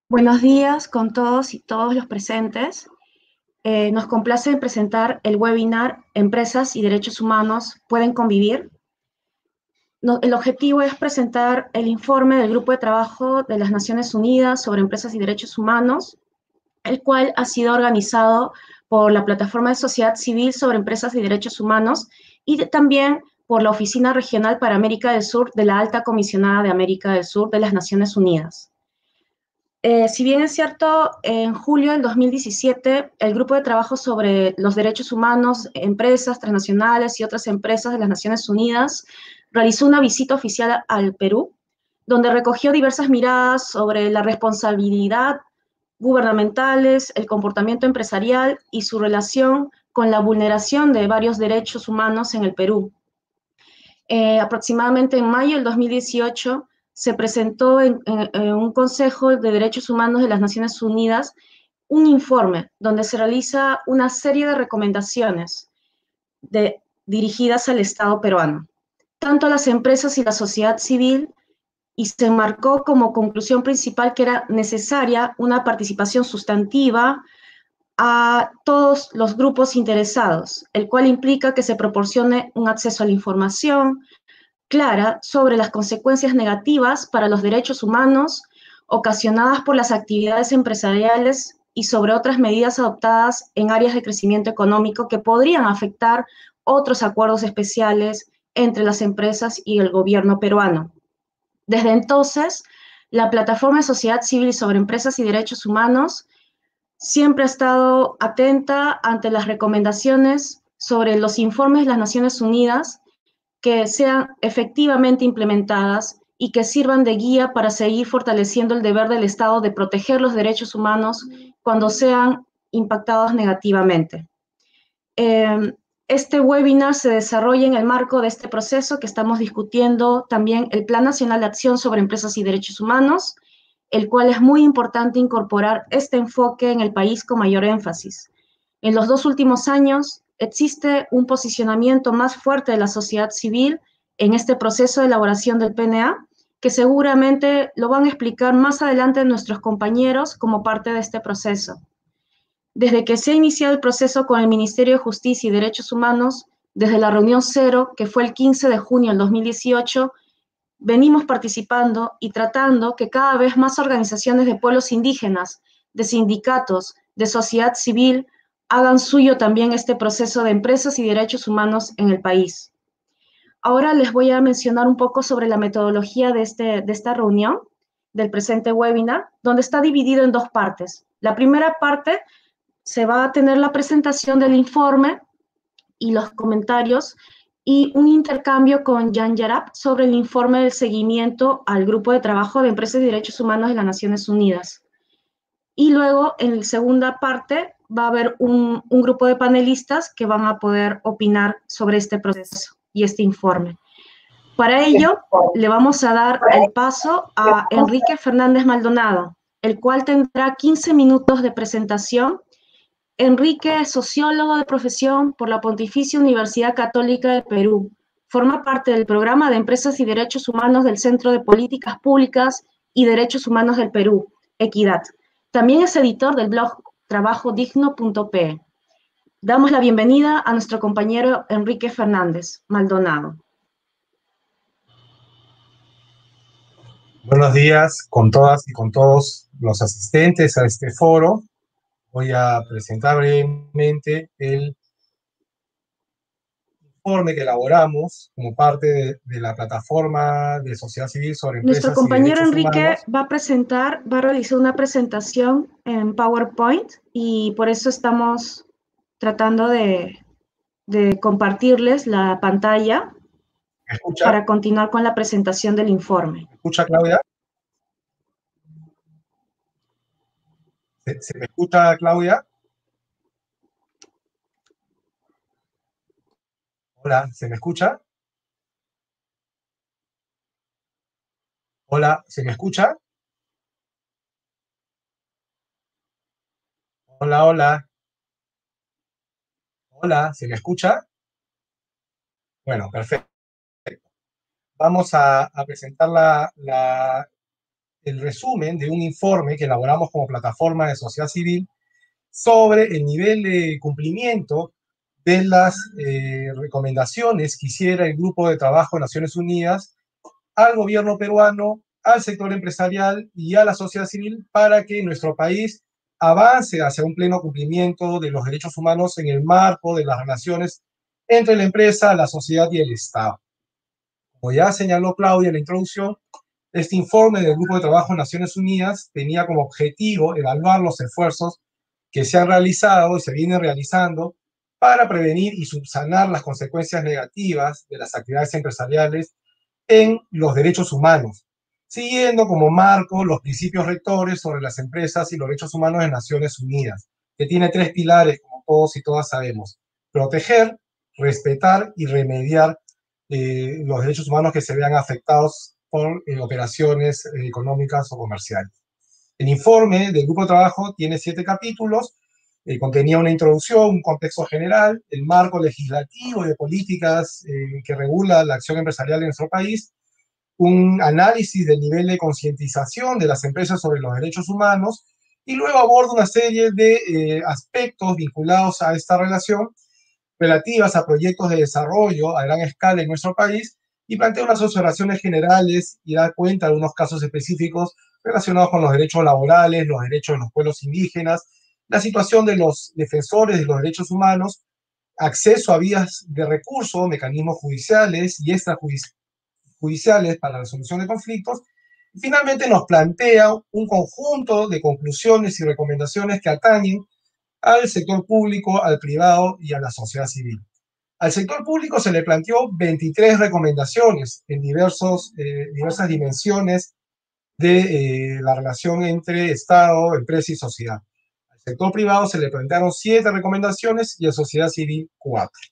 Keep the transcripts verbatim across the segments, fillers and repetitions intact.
Buenos días con todos y todos los presentes. Eh, nos complace presentar el webinar Empresas y Derechos Humanos pueden convivir. No, el objetivo es presentar el informe del Grupo de Trabajo de las Naciones Unidas sobre Empresas y Derechos Humanos, el cual ha sido organizado por la Plataforma de Sociedad Civil sobre Empresas y Derechos Humanos y de, también por la Oficina Regional para América del Sur de la Alta Comisionada de América del Sur de las Naciones Unidas. Eh, si bien es cierto, en julio del dos mil diecisiete, el Grupo de Trabajo sobre los Derechos Humanos, Empresas Transnacionales y otras empresas de las Naciones Unidas realizó una visita oficial al Perú, donde recogió diversas miradas sobre la responsabilidad gubernamentales, el comportamiento empresarial y su relación con la vulneración de varios derechos humanos en el Perú. Eh, aproximadamente en mayo del dos mil dieciocho se presentó en, en, en un Consejo de Derechos Humanos de las Naciones Unidas un informe donde se realiza una serie de recomendaciones de, dirigidas al Estado peruano, tanto a las empresas y la sociedad civil, y se marcó como conclusión principal que era necesaria una participación sustantiva a todos los grupos interesados, el cual implica que se proporcione un acceso a la información clara sobre las consecuencias negativas para los derechos humanos ocasionadas por las actividades empresariales y sobre otras medidas adoptadas en áreas de crecimiento económico que podrían afectar otros acuerdos especiales entre las empresas y el gobierno peruano. Desde entonces, la Plataforma de Sociedad Civil sobre Empresas y Derechos Humanos siempre ha estado atenta ante las recomendaciones sobre los informes de las Naciones Unidas que sean efectivamente implementadas y que sirvan de guía para seguir fortaleciendo el deber del Estado de proteger los derechos humanos cuando sean impactados negativamente. Eh, este webinar se desarrolla en el marco de este proceso que estamos discutiendo también el Plan Nacional de Acción sobre Empresas y Derechos Humanos, el cual es muy importante incorporar este enfoque en el país con mayor énfasis. En los dos últimos años existe un posicionamiento más fuerte de la sociedad civil en este proceso de elaboración del P N A, que seguramente lo van a explicar más adelante nuestros compañeros como parte de este proceso. Desde que se ha iniciado el proceso con el Ministerio de Justicia y Derechos Humanos, desde la reunión cero, que fue el quince de junio del dos mil dieciocho, venimos participando y tratando que cada vez más organizaciones de pueblos indígenas, de sindicatos, de sociedad civil, hagan suyo también este proceso de empresas y derechos humanos en el país. Ahora les voy a mencionar un poco sobre la metodología de, este, de esta reunión, del presente webinar, donde está dividido en dos partes. La primera parte se va a tener la presentación del informe y los comentarios y un intercambio con Jan Yarab sobre el informe del seguimiento al Grupo de Trabajo de Empresas y Derechos Humanos de las Naciones Unidas. Y luego, en la segunda parte, va a haber un, un grupo de panelistas que van a poder opinar sobre este proceso y este informe. Para ello, le vamos a dar el paso a Enrique Fernández Maldonado, el cual tendrá quince minutos de presentación. Enrique es sociólogo de profesión por la Pontificia Universidad Católica de Perú. Forma parte del programa de Empresas y Derechos Humanos del Centro de Políticas Públicas y Derechos Humanos del Perú, Equidad. También es editor del blog trabajo digno punto pe. Damos la bienvenida a nuestro compañero Enrique Fernández Maldonado. Buenos días con todas y con todos los asistentes a este foro. Voy a presentar brevemente el informe que elaboramos como parte de, de la plataforma de sociedad civil sobre Nuestro empresas y compañero derechos Enrique humanos. va a presentar, va a realizar una presentación en PowerPoint y por eso estamos tratando de, de compartirles la pantalla ¿Me escucha? para continuar con la presentación del informe. ¿Me escucha, Claudia? ¿Se, se me escucha, Claudia? Hola, ¿se me escucha? Hola, ¿se me escucha? Hola, hola. Hola, ¿se me escucha? Bueno, perfecto. Vamos a, a presentar la, la el resumen de un informe que elaboramos como plataforma de sociedad civil sobre el nivel de cumplimiento de las eh, recomendaciones que hiciera el Grupo de Trabajo de Naciones Unidas al gobierno peruano, al sector empresarial y a la sociedad civil para que nuestro país avance hacia un pleno cumplimiento de los derechos humanos en el marco de las relaciones entre la empresa, la sociedad y el Estado. Como ya señaló Claudia en la introducción, este informe del Grupo de Trabajo de Naciones Unidas tenía como objetivo evaluar los esfuerzos que se han realizado y se vienen realizando para prevenir y subsanar las consecuencias negativas de las actividades empresariales en los derechos humanos, siguiendo como marco los principios rectores sobre las empresas y los derechos humanos de Naciones Unidas, que tiene tres pilares, como todos y todas sabemos: proteger, respetar y remediar eh, los derechos humanos que se vean afectados por eh, operaciones eh, económicas o comerciales. El informe del grupo de trabajo tiene siete capítulos, eh, contenía una introducción, un contexto general, el marco legislativo y de políticas eh, que regula la acción empresarial en nuestro país, un análisis del nivel de concientización de las empresas sobre los derechos humanos, y luego aborda una serie de eh, aspectos vinculados a esta relación, relativas a proyectos de desarrollo a gran escala en nuestro país, y plantea unas observaciones generales y da cuenta de unos casos específicos relacionados con los derechos laborales, los derechos de los pueblos indígenas, la situación de los defensores de los derechos humanos, acceso a vías de recurso, mecanismos judiciales y extrajudiciales para la resolución de conflictos. Y finalmente nos plantea un conjunto de conclusiones y recomendaciones que atañen al sector público, al privado y a la sociedad civil. Al sector público se le planteó veintitrés recomendaciones en diversos, eh, diversas dimensiones de eh, la relación entre Estado, empresa y sociedad. Al sector privado se le plantearon siete recomendaciones y a sociedad civil cuatro.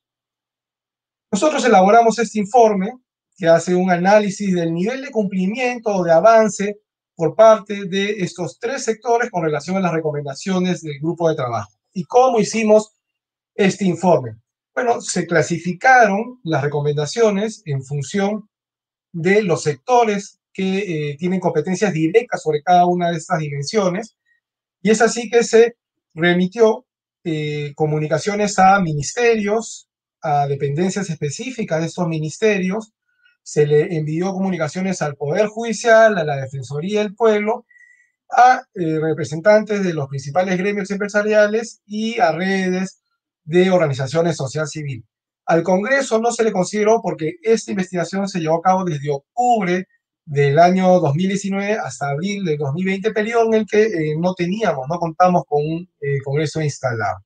Nosotros elaboramos este informe que hace un análisis del nivel de cumplimiento o de avance por parte de estos tres sectores con relación a las recomendaciones del grupo de trabajo. ¿Y cómo hicimos este informe? Bueno, se clasificaron las recomendaciones en función de los sectores que eh, tienen competencias directas sobre cada una de estas dimensiones, y es así que se remitió eh, comunicaciones a ministerios, a dependencias específicas de estos ministerios, se le envió comunicaciones al Poder Judicial, a la Defensoría del Pueblo, a eh, representantes de los principales gremios empresariales y a redes de organizaciones social civil. Al Congreso no se le consideró porque esta investigación se llevó a cabo desde octubre del año dos mil diecinueve hasta abril de dos mil veinte, periodo en el que eh, no teníamos, no contamos con un eh, Congreso instalado.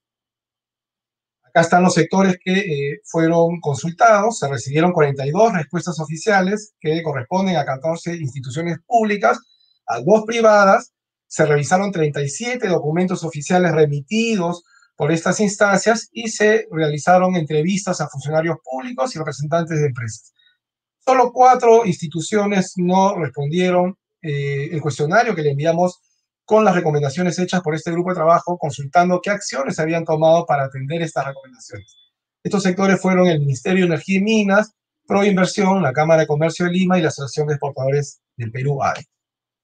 Acá están los sectores que eh, fueron consultados. Se recibieron cuarenta y dos respuestas oficiales que corresponden a catorce instituciones públicas, a dos privadas. Se revisaron treinta y siete documentos oficiales remitidos por estas instancias y se realizaron entrevistas a funcionarios públicos y representantes de empresas. Solo cuatro instituciones no respondieron eh, el cuestionario que le enviamos con las recomendaciones hechas por este grupo de trabajo, consultando qué acciones se habían tomado para atender estas recomendaciones. Estos sectores fueron el Ministerio de Energía y Minas, Proinversión, la Cámara de Comercio de Lima y la Asociación de Exportadores del Perú, A E.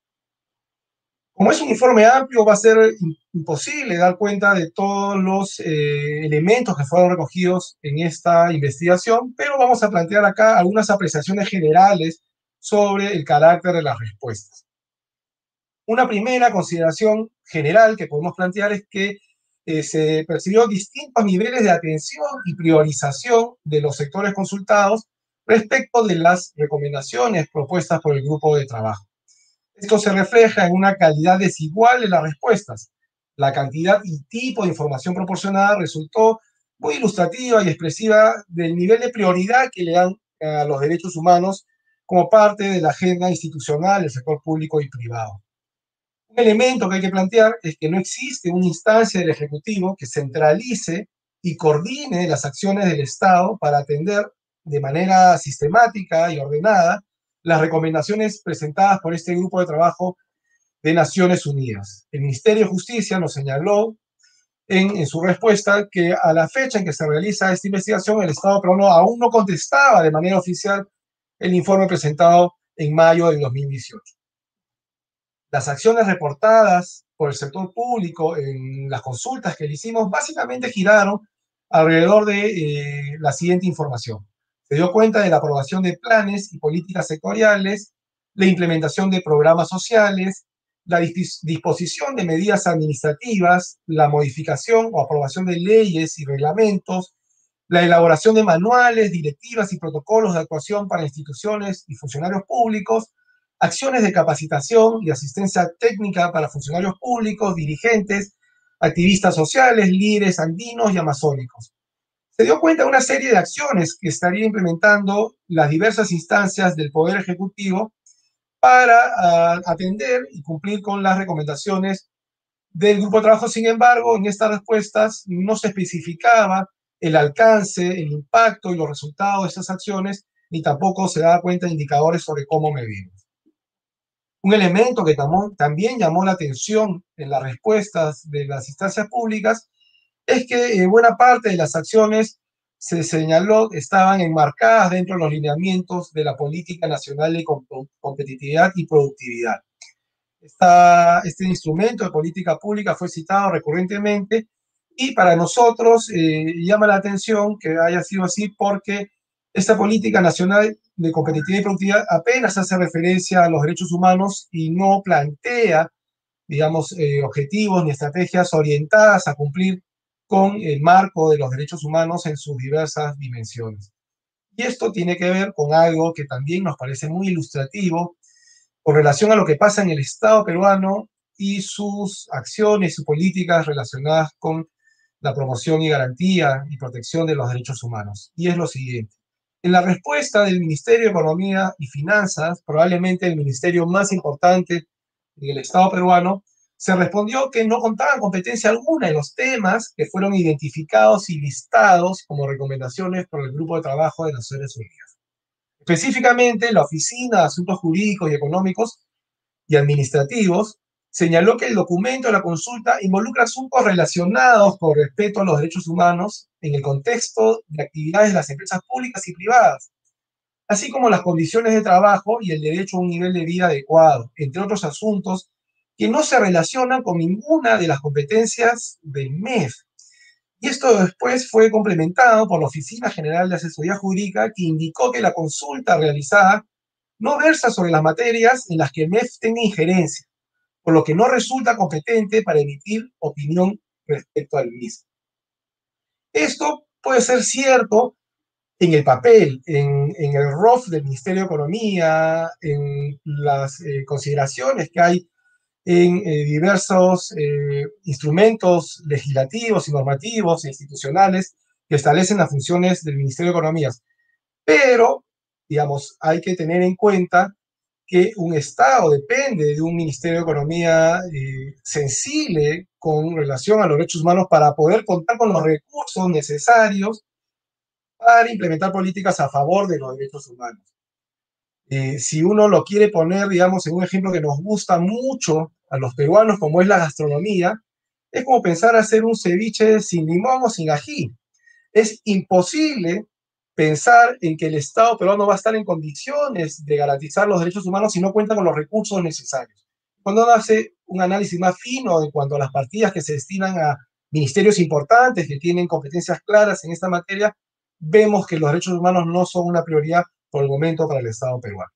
Como es un informe amplio, va a ser imposible dar cuenta de todos los eh, elementos que fueron recogidos en esta investigación, pero vamos a plantear acá algunas apreciaciones generales sobre el carácter de las respuestas. Una primera consideración general que podemos plantear es que eh, se percibió distintos niveles de atención y priorización de los sectores consultados respecto de las recomendaciones propuestas por el grupo de trabajo. Esto se refleja en una calidad desigual de las respuestas. La cantidad y tipo de información proporcionada resultó muy ilustrativa y expresiva del nivel de prioridad que le dan a los derechos humanos como parte de la agenda institucional del sector público y privado. Un elemento que hay que plantear es que no existe una instancia del Ejecutivo que centralice y coordine las acciones del Estado para atender de manera sistemática y ordenada las recomendaciones presentadas por este grupo de trabajo de Naciones Unidas. El Ministerio de Justicia nos señaló en, en su respuesta que a la fecha en que se realiza esta investigación, el Estado peruano aún no contestaba de manera oficial el informe presentado en mayo del dos mil dieciocho. Las acciones reportadas por el sector público en las consultas que le hicimos básicamente giraron alrededor de eh, la siguiente información. Se dio cuenta de la aprobación de planes y políticas sectoriales, la implementación de programas sociales, la disposición de medidas administrativas, la modificación o aprobación de leyes y reglamentos, la elaboración de manuales, directivas y protocolos de actuación para instituciones y funcionarios públicos, acciones de capacitación y asistencia técnica para funcionarios públicos, dirigentes, activistas sociales, líderes andinos y amazónicos. Se dio cuenta de una serie de acciones que estaría implementando las diversas instancias del Poder Ejecutivo para uh, atender y cumplir con las recomendaciones del grupo de trabajo. Sin embargo, en estas respuestas no se especificaba el alcance, el impacto y los resultados de estas acciones, ni tampoco se daba cuenta de indicadores sobre cómo medirlos. Un elemento que también llamó la atención en las respuestas de las instancias públicas es que eh, buena parte de las acciones se señaló estaban enmarcadas dentro de los lineamientos de la Política Nacional de Competitividad y Productividad. Esta, este instrumento de política pública fue citado recurrentemente y para nosotros eh, llama la atención que haya sido así porque esta Política Nacional de Competitividad y Productividad apenas hace referencia a los derechos humanos y no plantea, digamos, eh, objetivos ni estrategias orientadas a cumplir con el marco de los derechos humanos en sus diversas dimensiones. Y esto tiene que ver con algo que también nos parece muy ilustrativo con relación a lo que pasa en el Estado peruano y sus acciones y políticas relacionadas con la promoción y garantía y protección de los derechos humanos. Y es lo siguiente. En la respuesta del Ministerio de Economía y Finanzas, probablemente el ministerio más importante en el Estado peruano, se respondió que no contaban competencia alguna en los temas que fueron identificados y listados como recomendaciones por el Grupo de Trabajo de Naciones Unidas. Específicamente, la Oficina de Asuntos Jurídicos y Económicos y Administrativos señaló que el documento de la consulta involucra asuntos relacionados con respeto a los derechos humanos en el contexto de actividades de las empresas públicas y privadas, así como las condiciones de trabajo y el derecho a un nivel de vida adecuado, entre otros asuntos que no se relacionan con ninguna de las competencias del M E F. Y esto después fue complementado por la Oficina General de Asesoría Jurídica, que indicó que la consulta realizada no versa sobre las materias en las que el M E F tenga injerencia, por lo que no resulta competente para emitir opinión respecto al mismo. Esto puede ser cierto en el papel, en, en el R O F del Ministerio de Economía, en las eh, consideraciones que hay en eh, diversos eh, instrumentos legislativos y normativos e institucionales que establecen las funciones del Ministerio de Economía. Pero, digamos, hay que tener en cuenta que un Estado depende de un Ministerio de Economía eh, sensible con relación a los derechos humanos para poder contar con los recursos necesarios para implementar políticas a favor de los derechos humanos. Eh, si uno lo quiere poner, digamos, en un ejemplo que nos gusta mucho a los peruanos, como es la gastronomía, es como pensar hacer un ceviche sin limón o sin ají. Es imposible pensar en que el Estado peruano va a estar en condiciones de garantizar los derechos humanos si no cuenta con los recursos necesarios. Cuando uno hace un análisis más fino en cuanto a las partidas que se destinan a ministerios importantes que tienen competencias claras en esta materia, vemos que los derechos humanos no son una prioridad por el momento para el Estado peruano.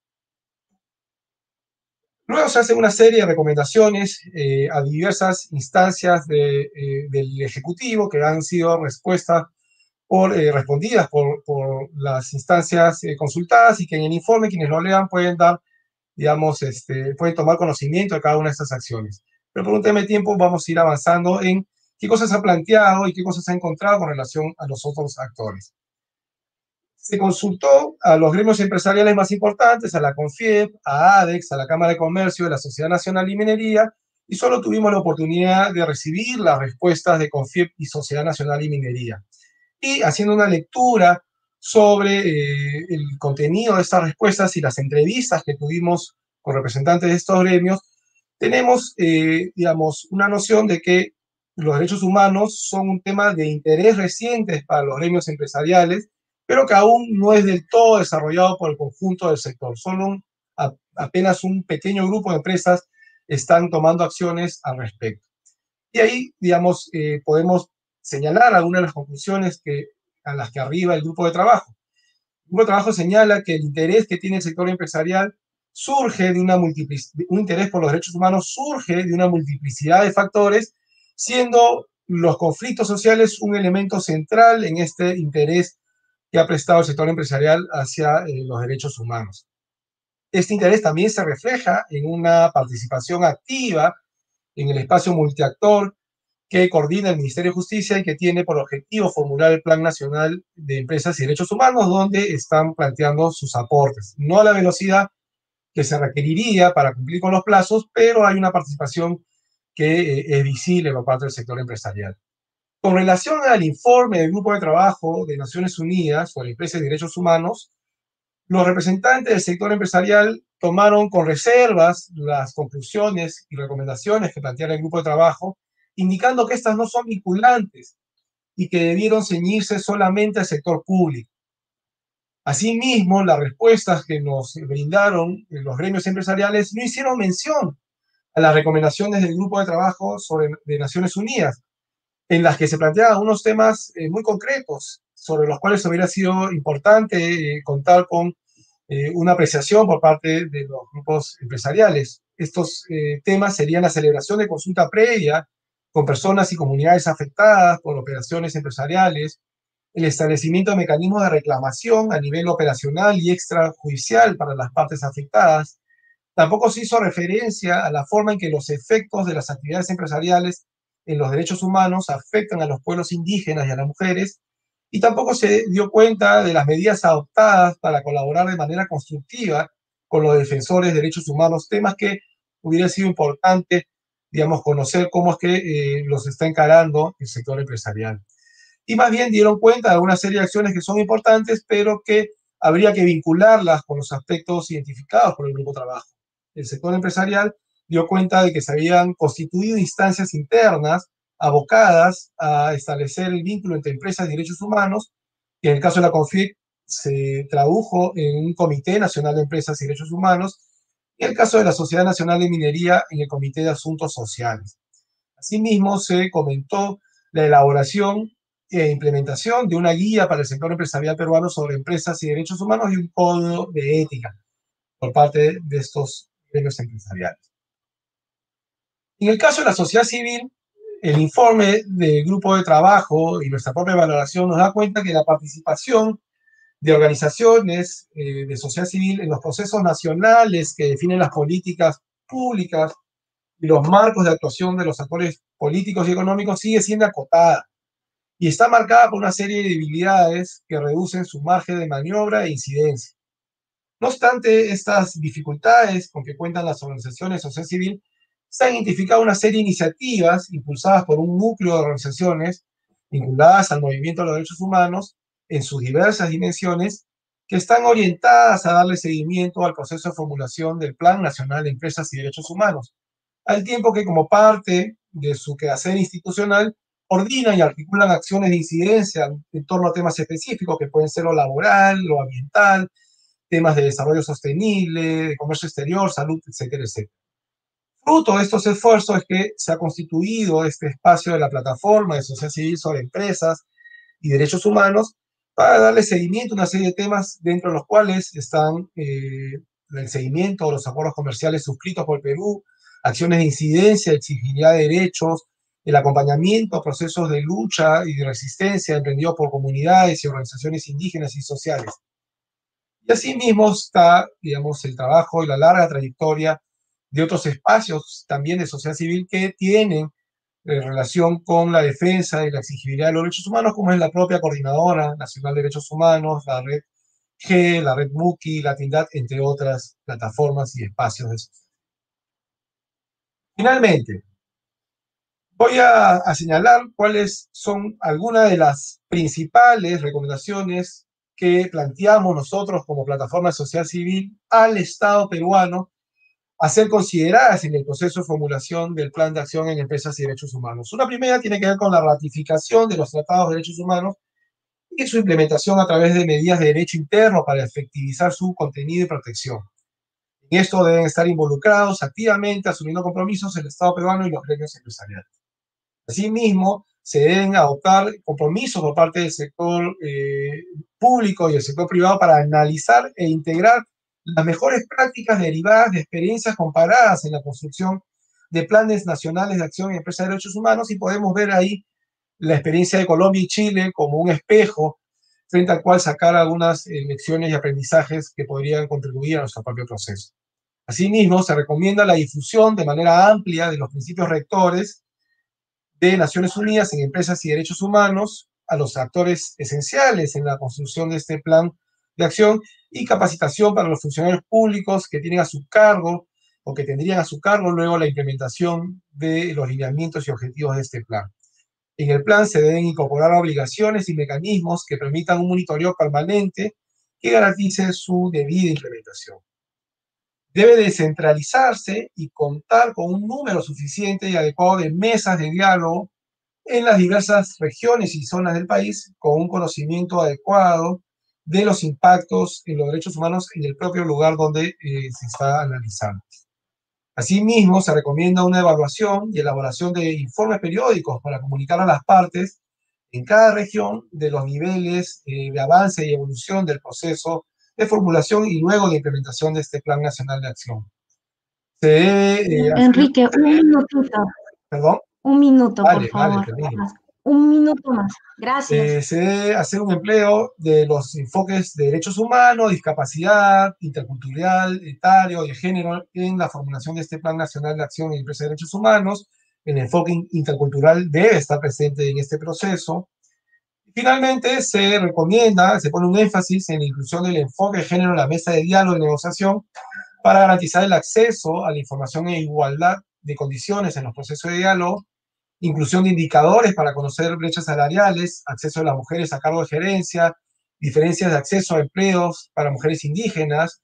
Luego se hace una serie de recomendaciones eh, a diversas instancias de, eh, del Ejecutivo que han sido respuestas por, eh, respondidas por, por las instancias eh, consultadas y que en el informe quienes lo lean pueden dar, digamos, este, pueden tomar conocimiento de cada una de estas acciones. Pero por un tema de tiempo vamos a ir avanzando en qué cosas se ha planteado y qué cosas se ha encontrado con relación a los otros actores. Se consultó a los gremios empresariales más importantes, a la CONFIEP, a ADEX, a la Cámara de Comercio de la Sociedad Nacional de Minería, y solo tuvimos la oportunidad de recibir las respuestas de CONFIEP y Sociedad Nacional de Minería. Y haciendo una lectura sobre eh, el contenido de estas respuestas y las entrevistas que tuvimos con representantes de estos gremios, tenemos, eh, digamos, una noción de que los derechos humanos son un tema de interés reciente para los gremios empresariales, pero que aún no es del todo desarrollado por el conjunto del sector. Solo un, a, apenas un pequeño grupo de empresas están tomando acciones al respecto. Y ahí, digamos, eh, podemos señalar algunas de las conclusiones que, a las que arriba el grupo de trabajo. El grupo de trabajo señala que el interés que tiene el sector empresarial surge de una multiplicidad, un interés por los derechos humanos surge de una multiplicidad de factores, siendo los conflictos sociales un elemento central en este interés que ha prestado el sector empresarial hacia eh, los derechos humanos. Este interés también se refleja en una participación activa en el espacio multiactor que coordina el Ministerio de Justicia y que tiene por objetivo formular el Plan Nacional de Empresas y Derechos Humanos, donde están planteando sus aportes. No a la velocidad que se requeriría para cumplir con los plazos, pero hay una participación que eh, es visible por parte del sector empresarial. Con relación al informe del Grupo de Trabajo de Naciones Unidas sobre Empresas y Derechos Humanos, los representantes del sector empresarial tomaron con reservas las conclusiones y recomendaciones que planteara el grupo de trabajo, indicando que estas no son vinculantes y que debieron ceñirse solamente al sector público. Asimismo, las respuestas que nos brindaron los gremios empresariales no hicieron mención a las recomendaciones del grupo de trabajo sobre, de Naciones Unidas, en las que se planteaban unos temas eh, muy concretos, sobre los cuales hubiera sido importante eh, contar con eh, una apreciación por parte de los grupos empresariales. Estos eh, temas serían la celebración de consulta previa con personas y comunidades afectadas por operaciones empresariales, el establecimiento de mecanismos de reclamación a nivel operacional y extrajudicial para las partes afectadas. Tampoco se hizo referencia a la forma en que los efectos de las actividades empresariales en los derechos humanos afectan a los pueblos indígenas y a las mujeres, y tampoco se dio cuenta de las medidas adoptadas para colaborar de manera constructiva con los defensores de derechos humanos, temas que hubiera sido importante, digamos, conocer cómo es que eh, los está encarando el sector empresarial. Y más bien dieron cuenta de una serie de acciones que son importantes, pero que habría que vincularlas con los aspectos identificados por el grupo de trabajo. El sector empresarial dio cuenta de que se habían constituido instancias internas abocadas a establecer el vínculo entre empresas y derechos humanos, que en el caso de la CONFIEC se tradujo en un Comité Nacional de Empresas y Derechos Humanos, y en el caso de la Sociedad Nacional de Minería en el Comité de Asuntos Sociales. Asimismo, se comentó la elaboración e implementación de una guía para el sector empresarial peruano sobre empresas y derechos humanos y un código de ética por parte de estos gremios empresariales. En el caso de la sociedad civil, el informe del grupo de trabajo y nuestra propia valoración nos da cuenta que la participación de organizaciones eh, de sociedad civil en los procesos nacionales que definen las políticas públicas y los marcos de actuación de los actores políticos y económicos sigue siendo acotada y está marcada por una serie de debilidades que reducen su margen de maniobra e incidencia. No obstante, estas dificultades con que cuentan las organizaciones de sociedad civil, se han identificado una serie de iniciativas impulsadas por un núcleo de organizaciones vinculadas al movimiento de los derechos humanos en sus diversas dimensiones, que están orientadas a darle seguimiento al proceso de formulación del Plan Nacional de Empresas y Derechos Humanos, al tiempo que como parte de su quehacer institucional, coordinan y articulan acciones de incidencia en torno a temas específicos que pueden ser lo laboral, lo ambiental, temas de desarrollo sostenible, de comercio exterior, salud, etcétera, etcétera. Fruto de estos esfuerzos es que se ha constituido este espacio de la plataforma de sociedad civil sobre empresas y derechos humanos para darle seguimiento a una serie de temas dentro de los cuales están eh, el seguimiento de los acuerdos comerciales suscritos por Perú, acciones de incidencia, exigibilidad de derechos, el acompañamiento a procesos de lucha y de resistencia emprendidos por comunidades y organizaciones indígenas y sociales. Y asimismo está, digamos, el trabajo y la larga trayectoria de otros espacios también de sociedad civil que tienen eh, relación con la defensa y la exigibilidad de los derechos humanos, como es la propia Coordinadora Nacional de Derechos Humanos, la Red G, la Red Muki, la Tindad, entre otras plataformas y espacios de sociedad. Finalmente, voy a, a señalar cuáles son algunas de las principales recomendaciones que planteamos nosotros como plataforma de sociedad civil al Estado peruano a ser consideradas en el proceso de formulación del Plan de Acción en Empresas y Derechos Humanos. Una primera tiene que ver con la ratificación de los tratados de derechos humanos y su implementación a través de medidas de derecho interno para efectivizar su contenido y protección. En esto deben estar involucrados activamente, asumiendo compromisos el Estado peruano y los gremios empresariales. Asimismo, se deben adoptar compromisos por parte del sector eh, público y el sector privado para analizar e integrar las mejores prácticas derivadas de experiencias comparadas en la construcción de planes nacionales de acción en empresas de derechos humanos, y podemos ver ahí la experiencia de Colombia y Chile como un espejo frente al cual sacar algunas eh, lecciones y aprendizajes que podrían contribuir a nuestro propio proceso. Asimismo, se recomienda la difusión de manera amplia de los principios rectores de Naciones Unidas en empresas y derechos humanos a los actores esenciales en la construcción de este plan de acción, y capacitación para los funcionarios públicos que tienen a su cargo o que tendrían a su cargo luego la implementación de los lineamientos y objetivos de este plan. En el plan se deben incorporar obligaciones y mecanismos que permitan un monitoreo permanente que garantice su debida implementación. Debe descentralizarse y contar con un número suficiente y adecuado de mesas de diálogo en las diversas regiones y zonas del país, con un conocimiento adecuado de los impactos en los derechos humanos en el propio lugar donde eh, se está analizando. Asimismo, se recomienda una evaluación y elaboración de informes periódicos para comunicar a las partes en cada región de los niveles eh, de avance y evolución del proceso de formulación y luego de implementación de este Plan Nacional de Acción. Se debe eh, hacer... Enrique, un minutito. ¿Perdón? Un minuto, Vale, por favor. vale, termino. Un minuto más. Gracias. Eh, se debe hacer un empleo de los enfoques de derechos humanos, discapacidad, intercultural, etario, de género en la formulación de este Plan Nacional de Acción en Empresas de Derechos Humanos. El enfoque intercultural debe estar presente en este proceso. Finalmente, se recomienda, se pone un énfasis en la inclusión del enfoque de género en la mesa de diálogo y negociación para garantizar el acceso a la información e igualdad de condiciones en los procesos de diálogo, inclusión de indicadores para conocer brechas salariales, acceso de las mujeres a cargo de gerencia, diferencias de acceso a empleos para mujeres indígenas.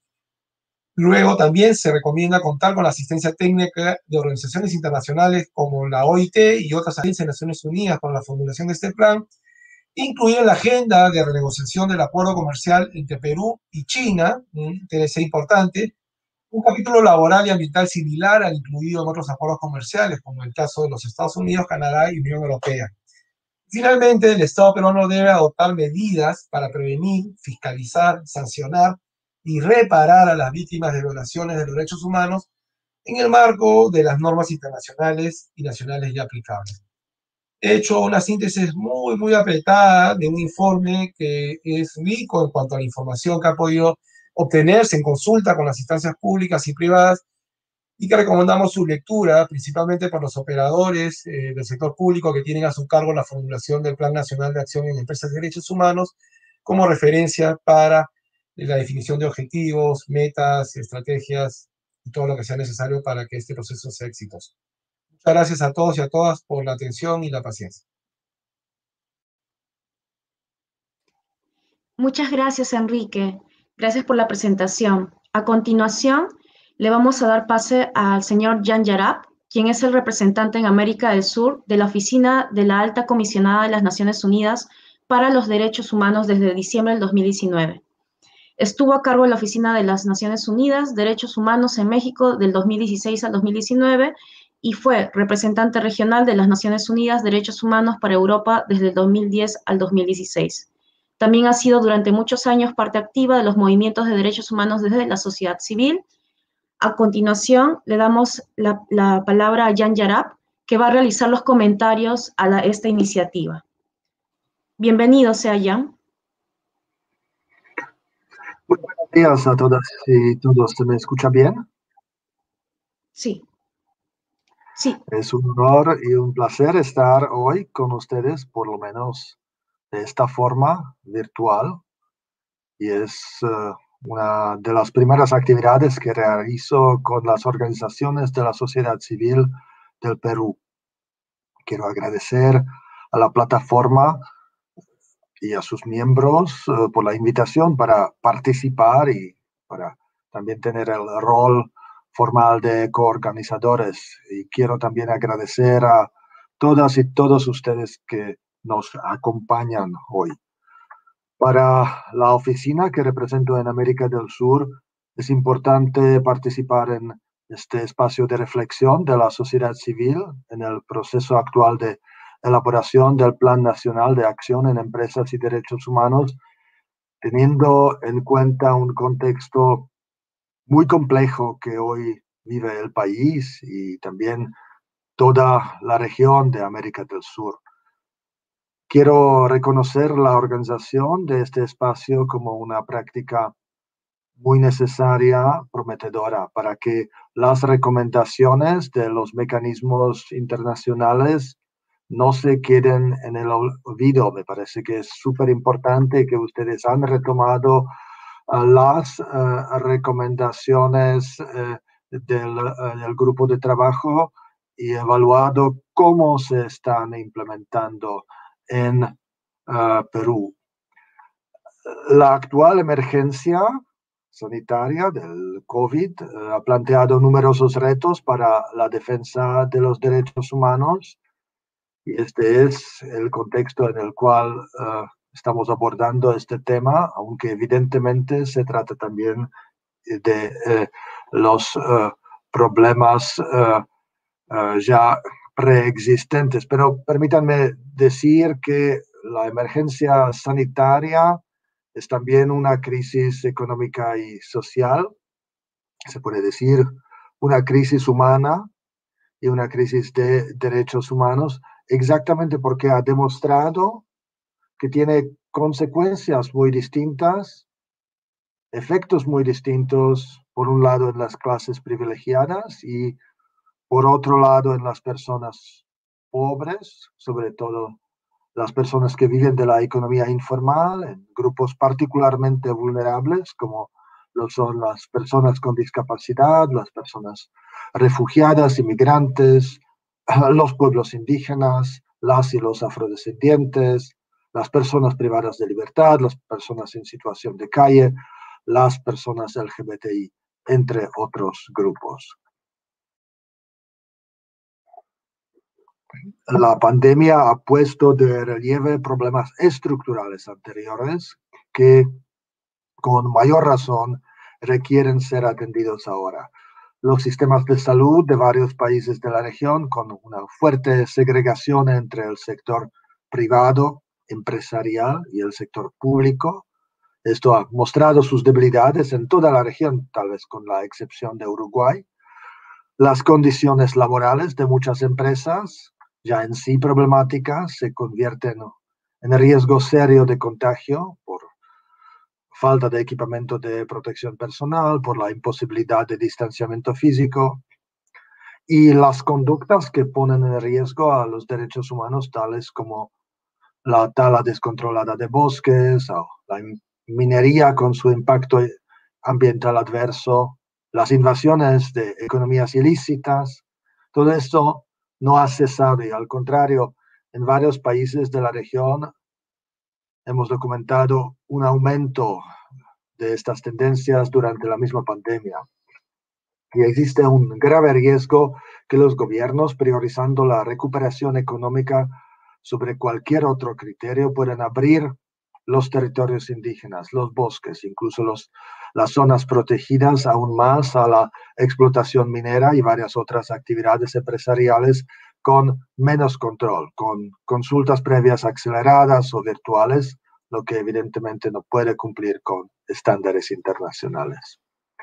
Luego también se recomienda contar con la asistencia técnica de organizaciones internacionales como la O I T y otras agencias de Naciones Unidas para la formulación de este plan, incluir en la agenda de renegociación del acuerdo comercial entre Perú y China, que debe ser importante, un capítulo laboral y ambiental similar al incluido en otros acuerdos comerciales, como el caso de los Estados Unidos, Canadá y Unión Europea. Finalmente, el Estado peruano debe adoptar medidas para prevenir, fiscalizar, sancionar y reparar a las víctimas de violaciones de los derechos humanos en el marco de las normas internacionales y nacionales ya aplicables. He hecho una síntesis muy, muy apretada de un informe que es rico en cuanto a la información que ha podido obtenerse en consulta con las instancias públicas y privadas, y que recomendamos su lectura principalmente por los operadores eh, del sector público que tienen a su cargo la formulación del Plan Nacional de Acción en Empresas de Derechos Humanos como referencia para la definición de objetivos, metas, estrategias y todo lo que sea necesario para que este proceso sea exitoso. Muchas gracias a todos y a todas por la atención y la paciencia. Muchas gracias, Enrique. Gracias por la presentación. A continuación, le vamos a dar pase al señor Jan Yarab, quien es el representante en América del Sur de la Oficina de la Alta Comisionada de las Naciones Unidas para los Derechos Humanos desde diciembre del dos mil diecinueve. Estuvo a cargo de la Oficina de las Naciones Unidas, Derechos Humanos en México del dos mil dieciséis al dos mil diecinueve y fue representante regional de las Naciones Unidas, Derechos Humanos para Europa desde el dos mil diez al dos mil dieciséis. También ha sido durante muchos años parte activa de los movimientos de derechos humanos desde la sociedad civil. A continuación, le damos la, la palabra a Jan Yarab, que va a realizar los comentarios a la, esta iniciativa. Bienvenido sea Jan. Buenos días a todas y todos. ¿Se me escucha bien? Sí. Sí. Es un honor y un placer estar hoy con ustedes, por lo menos de esta forma virtual. Y es uh, una de las primeras actividades que realizo con las organizaciones de la sociedad civil del Perú. Quiero agradecer a la plataforma y a sus miembros uh, por la invitación para participar y para también tener el rol formal de coorganizadores. Y quiero también agradecer a todas y todos ustedes que nos acompañan hoy. Para la oficina que represento en América del Sur, Es importante participar en este espacio de reflexión de la sociedad civil en el proceso actual de elaboración del Plan Nacional de Acción en Empresas y Derechos Humanos, teniendo en cuenta un contexto muy complejo que hoy vive el país y también toda la región de América del Sur. Quiero reconocer la organización de este espacio como una práctica muy necesaria, prometedora, para que las recomendaciones de los mecanismos internacionales no se queden en el olvido. Me parece que es súper importante que ustedes han retomado uh, las uh, recomendaciones uh, del, uh, del grupo de trabajo y evaluado cómo se están implementando en uh, Perú. La actual emergencia sanitaria del COVID uh, ha planteado numerosos retos para la defensa de los derechos humanos y este es el contexto en el cual uh, estamos abordando este tema, aunque evidentemente se trata también de uh, los uh, problemas uh, uh, ya preexistentes. Pero permítanme decir que la emergencia sanitaria es también una crisis económica y social, se puede decir una crisis humana y una crisis de derechos humanos, exactamente porque ha demostrado que tiene consecuencias muy distintas, efectos muy distintos, por un lado en las clases privilegiadas y por otro lado en las personas pobres, sobre todo las personas que viven de la economía informal, en grupos particularmente vulnerables, como lo son las personas con discapacidad, las personas refugiadas, inmigrantes, los pueblos indígenas, las y los afrodescendientes, las personas privadas de libertad, las personas en situación de calle, las personas L G B T I, entre otros grupos. La pandemia ha puesto de relieve problemas estructurales anteriores que, con mayor razón, requieren ser atendidos ahora. Los sistemas de salud de varios países de la región, con una fuerte segregación entre el sector privado, empresarial y el sector público. Esto ha mostrado sus debilidades en toda la región, tal vez con la excepción de Uruguay. Las condiciones laborales de muchas empresas, ya en sí problemáticas, se convierten en riesgo serio de contagio por falta de equipamiento de protección personal, por la imposibilidad de distanciamiento físico y las conductas que ponen en riesgo a los derechos humanos, tales como la tala descontrolada de bosques o la minería con su impacto ambiental adverso, las invasiones de economías ilícitas. Todo esto no ha cesado y al contrario, en varios países de la región hemos documentado un aumento de estas tendencias durante la misma pandemia. Y existe un grave riesgo que los gobiernos, priorizando la recuperación económica sobre cualquier otro criterio, puedan abrir los territorios indígenas, los bosques, incluso los, las zonas protegidas aún más a la explotación minera y varias otras actividades empresariales con menos control, con consultas previas aceleradas o virtuales, lo que evidentemente no puede cumplir con estándares internacionales.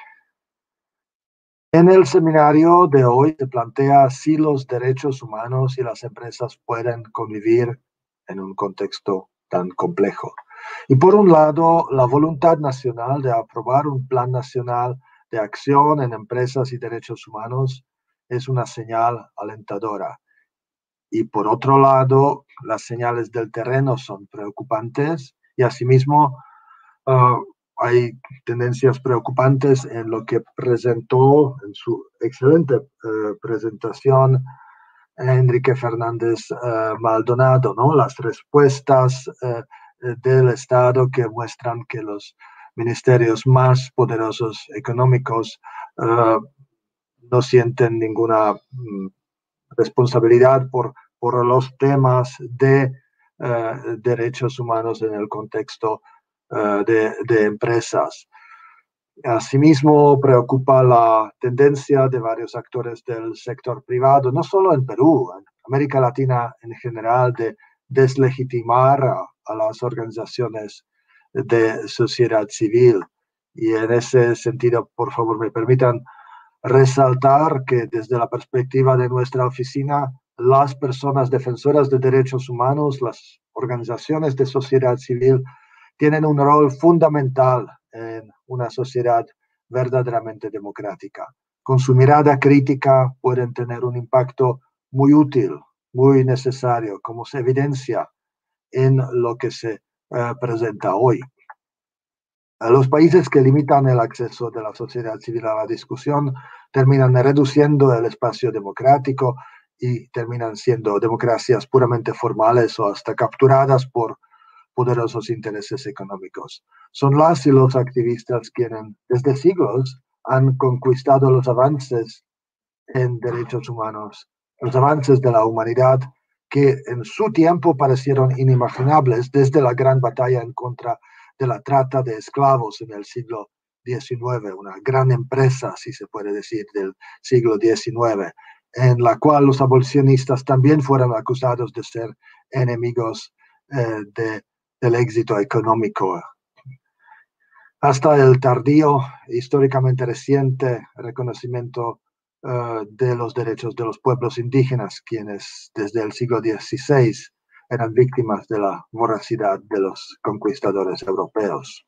En el seminario de hoy se plantea si los derechos humanos y las empresas pueden convivir en un contexto tan complejo. Y por un lado, la voluntad nacional de aprobar un plan nacional de acción en empresas y derechos humanos es una señal alentadora. Y por otro lado, las señales del terreno son preocupantes y asimismo uh, hay tendencias preocupantes en lo que presentó en su excelente uh, presentación Enrique Fernández uh, Maldonado, ¿no? Las respuestas uh, del Estado que muestran que los ministerios más poderosos económicos uh, no sienten ninguna um, responsabilidad por, por los temas de uh, derechos humanos en el contexto uh, de, de empresas. Asimismo, preocupa la tendencia de varios actores del sector privado, no solo en Perú, en América Latina en general, de deslegitimar a, a las organizaciones de sociedad civil. Y en ese sentido, por favor, me permitan resaltar que desde la perspectiva de nuestra oficina, las personas defensoras de derechos humanos, las organizaciones de sociedad civil, tienen un rol fundamental en una sociedad verdaderamente democrática. Con su mirada crítica pueden tener un impacto muy útil, muy necesario, como se evidencia en lo que se uh, presenta hoy. Los países que limitan el acceso de la sociedad civil a la discusión terminan reduciendo el espacio democrático y terminan siendo democracias puramente formales o hasta capturadas por poderosos intereses económicos. Son las y los activistas quienes desde siglos han conquistado los avances en derechos humanos, los avances de la humanidad que en su tiempo parecieron inimaginables desde la gran batalla en contra de la trata de esclavos en el siglo diecinueve, una gran empresa, si se puede decir, del siglo diecinueve, en la cual los abolicionistas también fueron acusados de ser enemigos eh, de del éxito económico. Hasta el tardío, históricamente reciente reconocimiento uh, de los derechos de los pueblos indígenas, quienes desde el siglo dieciséis eran víctimas de la voracidad de los conquistadores europeos.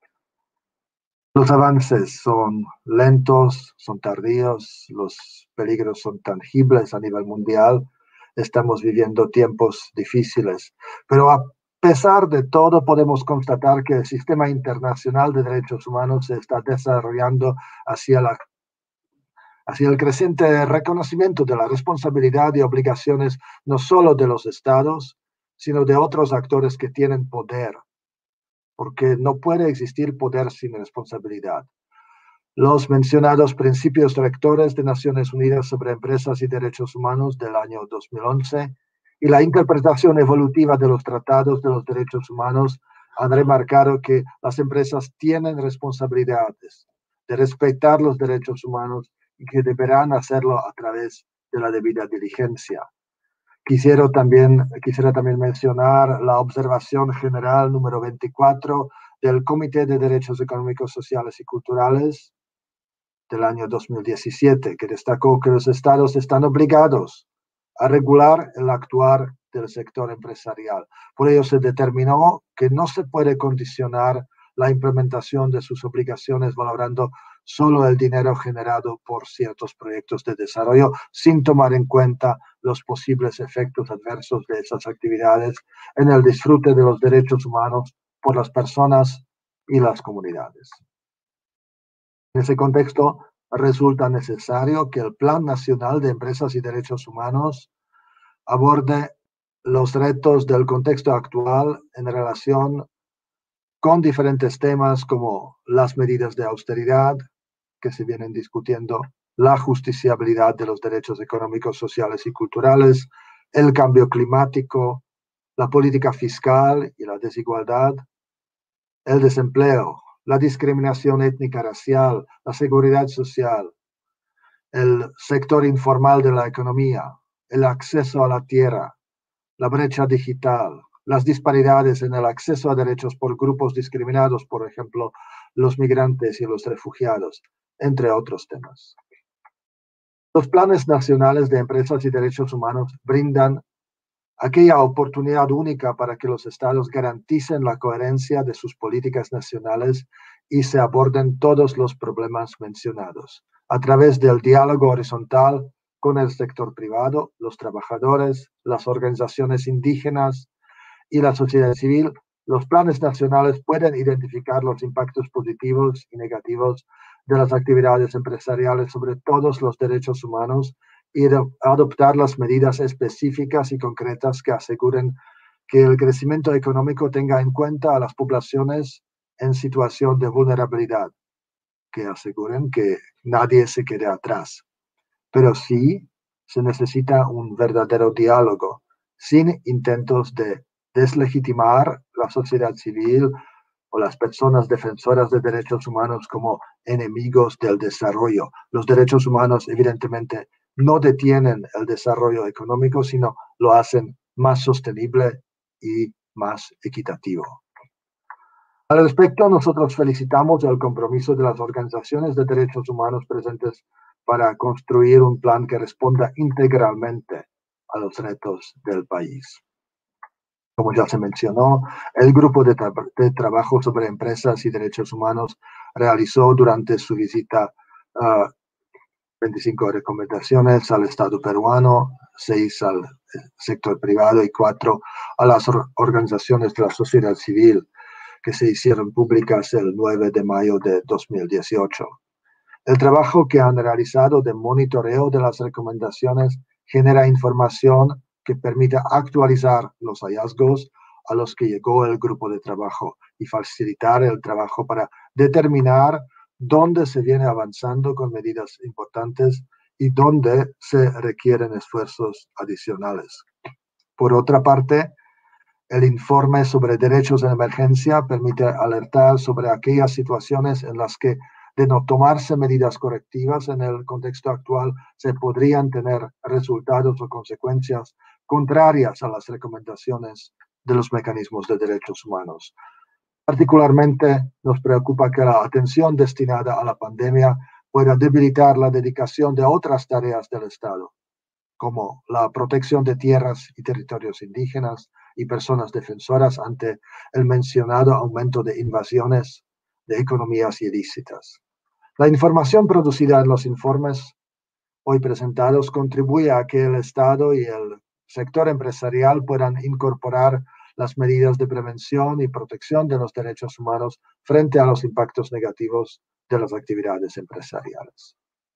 Los avances son lentos, son tardíos, los peligros son tangibles a nivel mundial. Estamos viviendo tiempos difíciles, pero a A pesar de todo, podemos constatar que el sistema internacional de derechos humanos se está desarrollando hacia, la, hacia el creciente reconocimiento de la responsabilidad y obligaciones no solo de los estados, sino de otros actores que tienen poder, porque no puede existir poder sin responsabilidad. Los mencionados principios rectores de Naciones Unidas sobre empresas y derechos humanos del año dos mil once y la interpretación evolutiva de los tratados de los derechos humanos han remarcado que las empresas tienen responsabilidades de respetar los derechos humanos y que deberán hacerlo a través de la debida diligencia. Quisiera también, quisiera también mencionar la observación general número veinticuatro del Comité de Derechos Económicos, Sociales y Culturales del año dos mil diecisiete, que destacó que los estados están obligados a regular el actuar del sector empresarial. Por ello se determinó que no se puede condicionar la implementación de sus obligaciones valorando solo el dinero generado por ciertos proyectos de desarrollo, sin tomar en cuenta los posibles efectos adversos de esas actividades en el disfrute de los derechos humanos por las personas y las comunidades. En ese contexto, resulta necesario que el Plan Nacional de Empresas y Derechos Humanos aborde los retos del contexto actual en relación con diferentes temas como las medidas de austeridad que se vienen discutiendo, la justiciabilidad de los derechos económicos, sociales y culturales, el cambio climático, la política fiscal y la desigualdad, el desempleo, la discriminación étnica racial, la seguridad social, el sector informal de la economía, el acceso a la tierra, la brecha digital, las disparidades en el acceso a derechos por grupos discriminados, por ejemplo, los migrantes y los refugiados, entre otros temas. Los planes nacionales de empresas y derechos humanos brindan aquella oportunidad única para que los estados garanticen la coherencia de sus políticas nacionales y se aborden todos los problemas mencionados a través del diálogo horizontal con el sector privado, los trabajadores, las organizaciones indígenas y la sociedad civil. Los planes nacionales pueden identificar los impactos positivos y negativos de las actividades empresariales sobre todos los derechos humanos y adoptar las medidas específicas y concretas que aseguren que el crecimiento económico tenga en cuenta a las poblaciones en situación de vulnerabilidad, que aseguren que nadie se quede atrás. Pero sí se necesita un verdadero diálogo, sin intentos de deslegitimar la sociedad civil o las personas defensoras de derechos humanos como enemigos del desarrollo. Los derechos humanos, evidentemente, no detienen el desarrollo económico, sino lo hacen más sostenible y más equitativo. Al respecto, nosotros felicitamos el compromiso de las organizaciones de derechos humanos presentes para construir un plan que responda integralmente a los retos del país. Como ya se mencionó, el grupo de, tra de trabajo sobre empresas y derechos humanos realizó durante su visita uh, veinticinco recomendaciones al Estado peruano, seis al sector privado y cuatro a las or organizaciones de la sociedad civil, que se hicieron públicas el nueve de mayo de dos mil dieciocho. El trabajo que han realizado de monitoreo de las recomendaciones genera información que permite actualizar los hallazgos a los que llegó el grupo de trabajo y facilitar el trabajo para determinar dónde se viene avanzando con medidas importantes y dónde se requieren esfuerzos adicionales. Por otra parte, el informe sobre derechos en emergencia permite alertar sobre aquellas situaciones en las que, de no tomarse medidas correctivas en el contexto actual, se podrían tener resultados o consecuencias contrarias a las recomendaciones de los mecanismos de derechos humanos. Particularmente nos preocupa que la atención destinada a la pandemia pueda debilitar la dedicación de otras tareas del Estado, como la protección de tierras y territorios indígenas y personas defensoras ante el mencionado aumento de invasiones de economías ilícitas. La información producida en los informes hoy presentados contribuye a que el Estado y el sector empresarial puedan incorporar las medidas de prevención y protección de los derechos humanos frente a los impactos negativos de las actividades empresariales.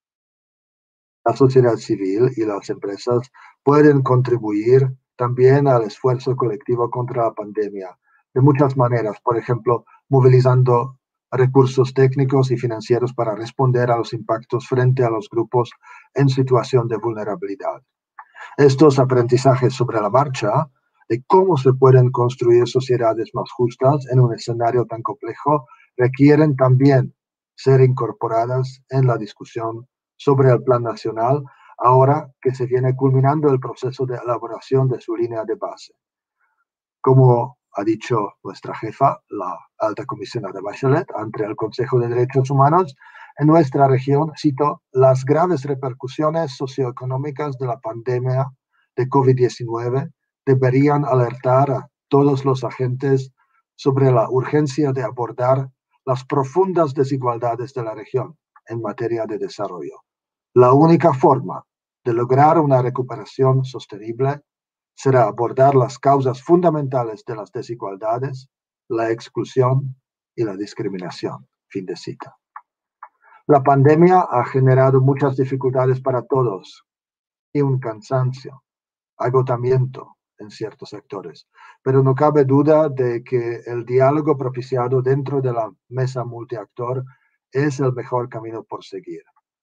La sociedad civil y las empresas pueden contribuir también al esfuerzo colectivo contra la pandemia de muchas maneras, por ejemplo, movilizando recursos técnicos y financieros para responder a los impactos frente a los grupos en situación de vulnerabilidad. Estos aprendizajes sobre la marcha de cómo se pueden construir sociedades más justas en un escenario tan complejo requieren también ser incorporadas en la discusión sobre el Plan Nacional, ahora que se viene culminando el proceso de elaboración de su línea de base. Como ha dicho nuestra jefa, la alta comisionada Bachelet, ante el Consejo de Derechos Humanos, en nuestra región, cito, las graves repercusiones socioeconómicas de la pandemia de COVID diecinueve deberían alertar a todos los agentes sobre la urgencia de abordar las profundas desigualdades de la región en materia de desarrollo. La única forma de lograr una recuperación sostenible será abordar las causas fundamentales de las desigualdades, la exclusión y la discriminación. Fin de cita. La pandemia ha generado muchas dificultades para todos y un cansancio, agotamiento en ciertos sectores, pero no cabe duda de que el diálogo propiciado dentro de la mesa multiactor es el mejor camino por seguir.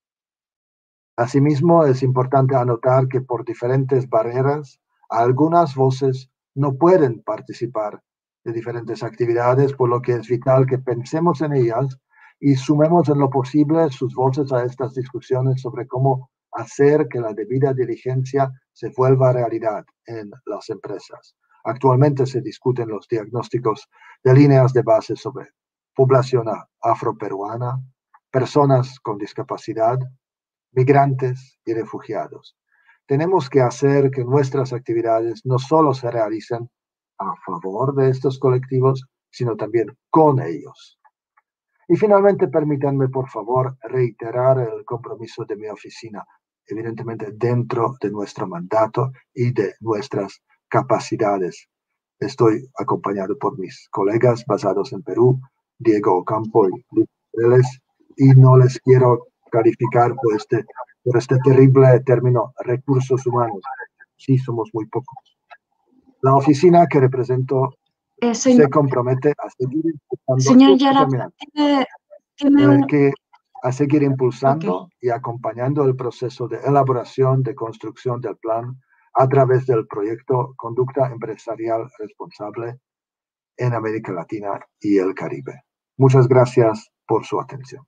Asimismo, es importante anotar que por diferentes barreras, algunas voces no pueden participar de diferentes actividades, por lo que es vital que pensemos en ellas y sumemos en lo posible sus voces a estas discusiones sobre cómo hacer que la debida diligencia se vuelva realidad en las empresas. Actualmente se discuten los diagnósticos de líneas de base sobre población afroperuana, personas con discapacidad, migrantes y refugiados. Tenemos que hacer que nuestras actividades no solo se realicen a favor de estos colectivos, sino también con ellos. Y finalmente, permítanme, por favor, reiterar el compromiso de mi oficina, evidentemente dentro de nuestro mandato y de nuestras capacidades. Estoy acompañado por mis colegas basados en Perú, Diego Ocampo y Luis Vélez, y no les quiero calificar por este, por este terrible término recursos humanos. Sí, somos muy pocos. La oficina que represento Eh, se señor, compromete a seguir impulsando, señor Yara, tiene, tiene eh, un... que, a seguir impulsando Ok. y acompañando el proceso de elaboración, de construcción del plan a través del proyecto Conducta Empresarial Responsable en América Latina y el Caribe. Muchas gracias por su atención.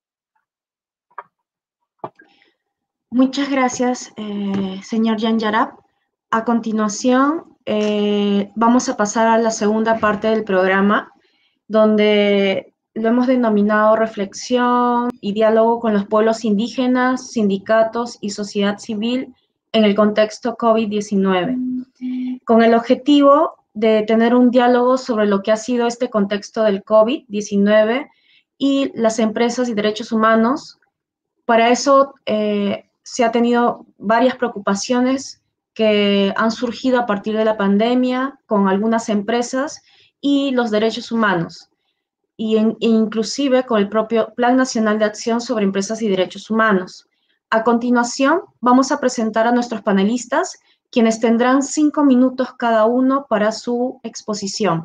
Muchas gracias, eh, señor Jan Yarab. A continuación, eh, vamos a pasar a la segunda parte del programa, donde lo hemos denominado reflexión y diálogo con los pueblos indígenas, sindicatos y sociedad civil en el contexto COVID diecinueve, con el objetivo de tener un diálogo sobre lo que ha sido este contexto del COVID diecinueve y las empresas y derechos humanos. Para eso eh, se ha tenido varias preocupaciones que han surgido a partir de la pandemia con algunas empresas y los derechos humanos, y en, inclusive con el propio Plan Nacional de Acción sobre Empresas y Derechos Humanos. A continuación, vamos a presentar a nuestros panelistas, quienes tendrán cinco minutos cada uno para su exposición.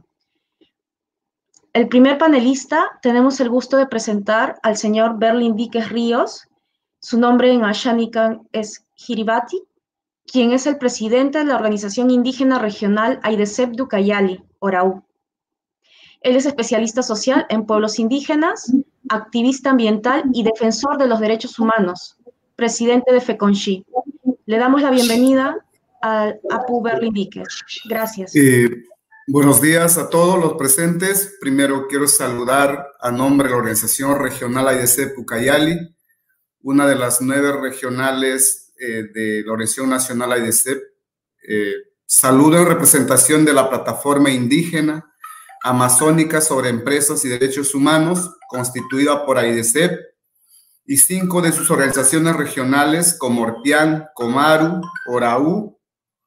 El primer panelista, tenemos el gusto de presentar al señor Berlin Díquez Ríos. Su nombre en Ashánican es Jiribati, quien es el presidente de la Organización Indígena Regional Aidesep de Ucayali, Oraú. Él es especialista social en pueblos indígenas, activista ambiental y defensor de los derechos humanos, presidente de FECONCHI. Le damos la bienvenida a Apu Berlin Díquez. Gracias. Eh, buenos días a todos los presentes. Primero quiero saludar a nombre de la Organización Regional Aidesep Ucayali, una de las nueve regionales eh, de la Organización Nacional Aidesep. Eh, saludo en representación de la Plataforma Indígena Amazónica sobre Empresas y Derechos Humanos, constituida por Aidesep y cinco de sus organizaciones regionales como Orpián, Comaru, Oraú,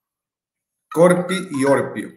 Corpi y Orpio.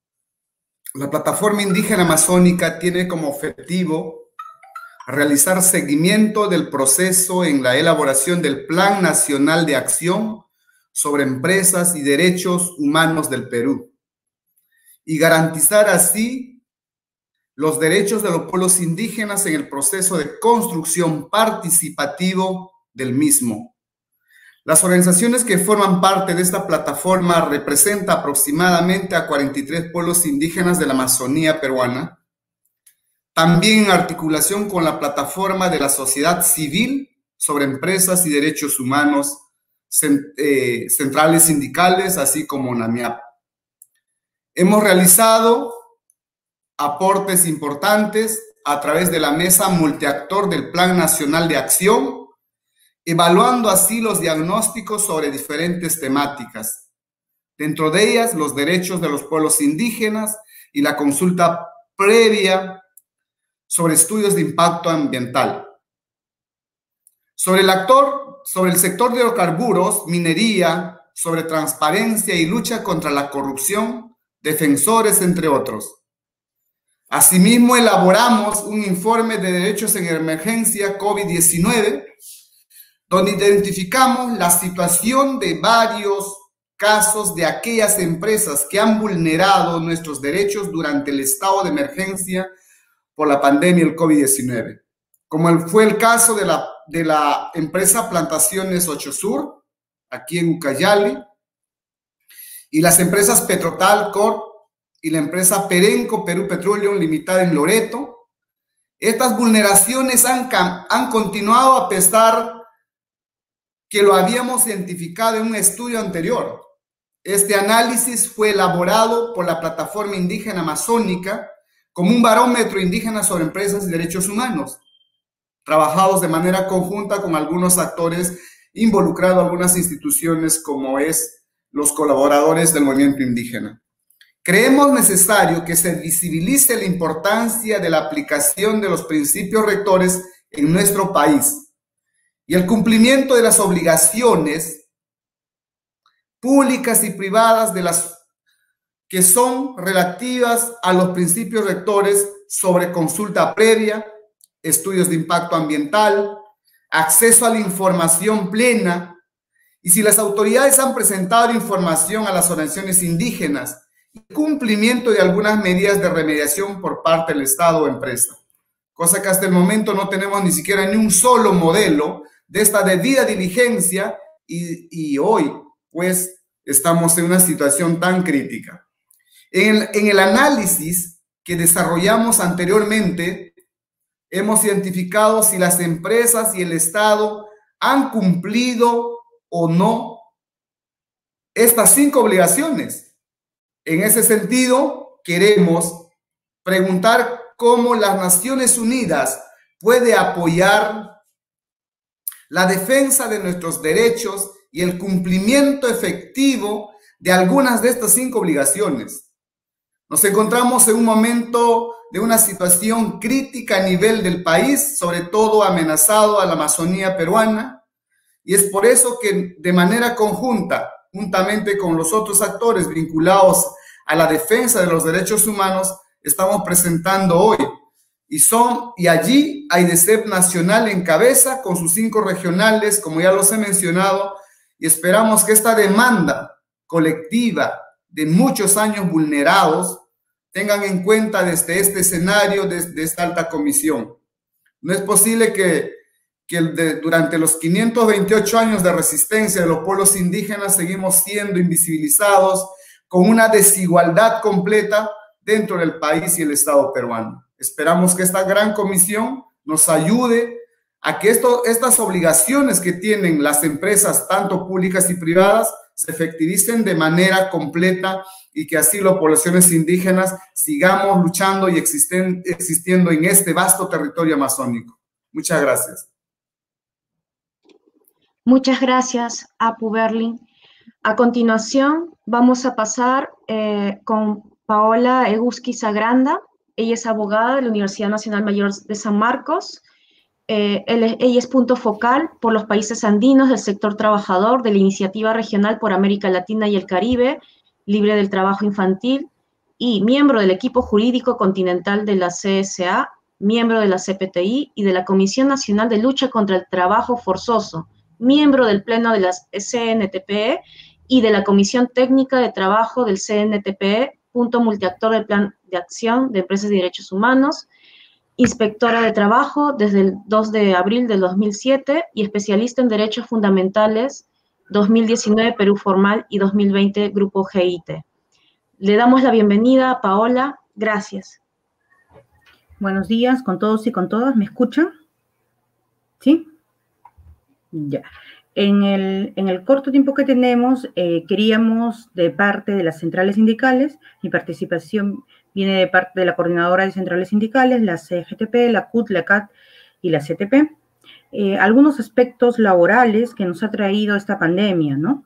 La Plataforma Indígena Amazónica tiene como objetivo realizar seguimiento del proceso en la elaboración del Plan Nacional de Acción sobre Empresas y Derechos Humanos del Perú y garantizar así los derechos de los pueblos indígenas en el proceso de construcción participativo del mismo. Las organizaciones que forman parte de esta plataforma representan aproximadamente a cuarenta y tres pueblos indígenas de la Amazonía peruana, también en articulación con la plataforma de la sociedad civil sobre empresas y derechos humanos, eh, centrales sindicales, así como NAMIAP. Hemos realizado aportes importantes a través de la mesa multiactor del Plan Nacional de Acción, evaluando así los diagnósticos sobre diferentes temáticas, dentro de ellas los derechos de los pueblos indígenas y la consulta previa sobre estudios de impacto ambiental. Sobre el actor, sobre el sector de hidrocarburos, minería, sobre transparencia y lucha contra la corrupción, defensores, entre otros. Asimismo, elaboramos un informe de derechos en emergencia COVID diecinueve, donde identificamos la situación de varios casos de aquellas empresas que han vulnerado nuestros derechos durante el estado de emergencia por la pandemia del COVID diecinueve, como fue el caso de la, de la empresa Plantaciones Ocho Sur, aquí en Ucayali, y las empresas Petrotal Corp y la empresa Perenco Perú Petroleum Limitada en Loreto. Estas vulneraciones han, han continuado a pesar que lo habíamos identificado en un estudio anterior. Este análisis fue elaborado por la Plataforma Indígena Amazónica como un barómetro indígena sobre empresas y derechos humanos, trabajados de manera conjunta con algunos actores involucrados, algunas instituciones como es los colaboradores del movimiento indígena. Creemos necesario que se visibilice la importancia de la aplicación de los principios rectores en nuestro país y el cumplimiento de las obligaciones públicas y privadas de las que son relativas a los principios rectores sobre consulta previa, estudios de impacto ambiental, acceso a la información plena, y si las autoridades han presentado información a las organizaciones indígenas, y cumplimiento de algunas medidas de remediación por parte del Estado o empresa, cosa que hasta el momento no tenemos ni siquiera ni un solo modelo de esta debida diligencia, y, y hoy pues estamos en una situación tan crítica. En el, en el análisis que desarrollamos anteriormente, hemos identificado si las empresas y el Estado han cumplido o no estas cinco obligaciones. En ese sentido, queremos preguntar cómo las Naciones Unidas puede apoyar la defensa de nuestros derechos y el cumplimiento efectivo de algunas de estas cinco obligaciones. Nos encontramos en un momento de una situación crítica a nivel del país, sobre todo amenazado a la Amazonía peruana, y es por eso que de manera conjunta, juntamente con los otros actores vinculados a la defensa de los derechos humanos, estamos presentando hoy. Y, son, y allí hay AIDESEP Nacional en cabeza con sus cinco regionales, como ya los he mencionado, y esperamos que esta demanda colectiva de muchos años vulnerados tengan en cuenta desde este escenario, desde esta alta comisión. No es posible que, que de, durante los quinientos veintiocho años de resistencia de los pueblos indígenas seguimos siendo invisibilizados con una desigualdad completa dentro del país y el Estado peruano. Esperamos que esta gran comisión nos ayude a que esto, estas obligaciones que tienen las empresas, tanto públicas y privadas, se efectivicen de manera completa y que así las poblaciones indígenas sigamos luchando y existen, existiendo en este vasto territorio amazónico. Muchas gracias. Muchas gracias, Apu Berlin. A continuación, vamos a pasar eh, con Paola Egusquiza Sagranda. Ella es abogada de la Universidad Nacional Mayor de San Marcos. Eh, él, ella es punto focal por los países andinos del sector trabajador de la Iniciativa Regional por América Latina y el Caribe, libre del trabajo infantil, y miembro del equipo jurídico continental de la C S A, miembro de la C P T I y de la Comisión Nacional de Lucha contra el Trabajo Forzoso, miembro del Pleno de la C N T P E y de la Comisión Técnica de Trabajo del C N T P E, punto multiactor del Plan de Acción de Empresas y Derechos Humanos, inspectora de trabajo desde el dos de abril del dos mil siete y especialista en derechos fundamentales dos mil diecinueve Perú Formal y dos mil veinte Grupo G I T. Le damos la bienvenida a Paola. Gracias. Buenos días con todos y con todas. ¿Me escuchan? ¿Sí? Ya. En el, en el corto tiempo que tenemos, eh, queríamos, de parte de las centrales sindicales, mi participación viene de parte de la Coordinadora de Centrales Sindicales, la C G T P, la C U T, la C A T y la C T P, eh, algunos aspectos laborales que nos ha traído esta pandemia, ¿no?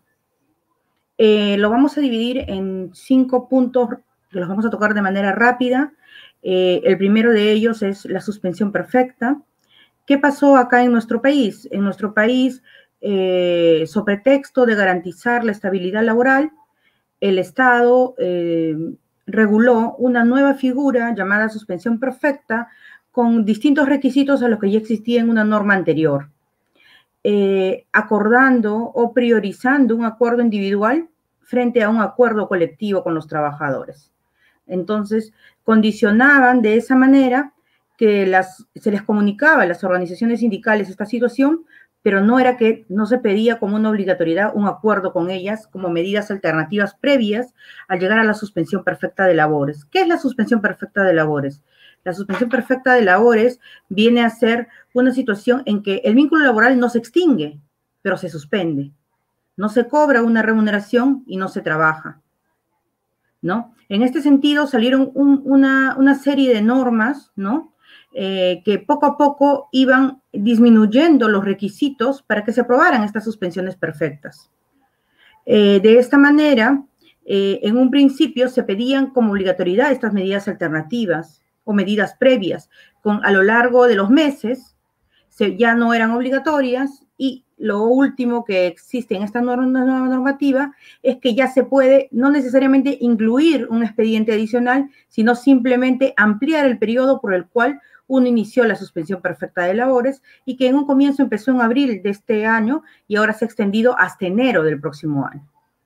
Eh, lo vamos a dividir en cinco puntos que los vamos a tocar de manera rápida. Eh, el primero de ellos es la suspensión perfecta. ¿Qué pasó acá en nuestro país? En nuestro país, eh, sobre pretexto de garantizar la estabilidad laboral, el Estado eh, reguló una nueva figura llamada suspensión perfecta con distintos requisitos a los que ya existía en una norma anterior, eh, acordando o priorizando un acuerdo individual frente a un acuerdo colectivo con los trabajadores. Entonces, condicionaban de esa manera que las, se les comunicaba a las organizaciones sindicales esta situación, pero no era que no se pedía como una obligatoriedad un acuerdo con ellas como medidas alternativas previas al llegar a la suspensión perfecta de labores. ¿Qué es la suspensión perfecta de labores? La suspensión perfecta de labores viene a ser una situación en que el vínculo laboral no se extingue, pero se suspende. No se cobra una remuneración y no se trabaja, ¿no? En este sentido salieron un, una, una serie de normas, ¿no? Eh, que poco a poco iban disminuyendo los requisitos para que se aprobaran estas suspensiones perfectas. Eh, de esta manera, eh, en un principio se pedían como obligatoriedad estas medidas alternativas o medidas previas, con, a lo largo de los meses se, ya no eran obligatorias, y lo último que existe en esta nueva normativa es que ya se puede no necesariamente incluir un expediente adicional, sino simplemente ampliar el periodo por el cual uno inició la suspensión perfecta de labores, y que en un comienzo empezó en abril de este año y ahora se ha extendido hasta enero del próximo año.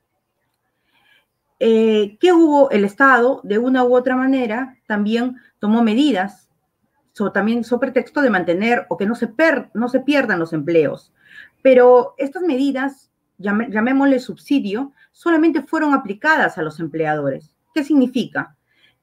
Eh, ¿Qué hubo? El Estado, de una u otra manera, también tomó medidas, so, también sobre pretexto de mantener o que no se, per, no se pierdan los empleos. Pero estas medidas, llamé, llamémosle subsidio, solamente fueron aplicadas a los empleadores. ¿Qué significa?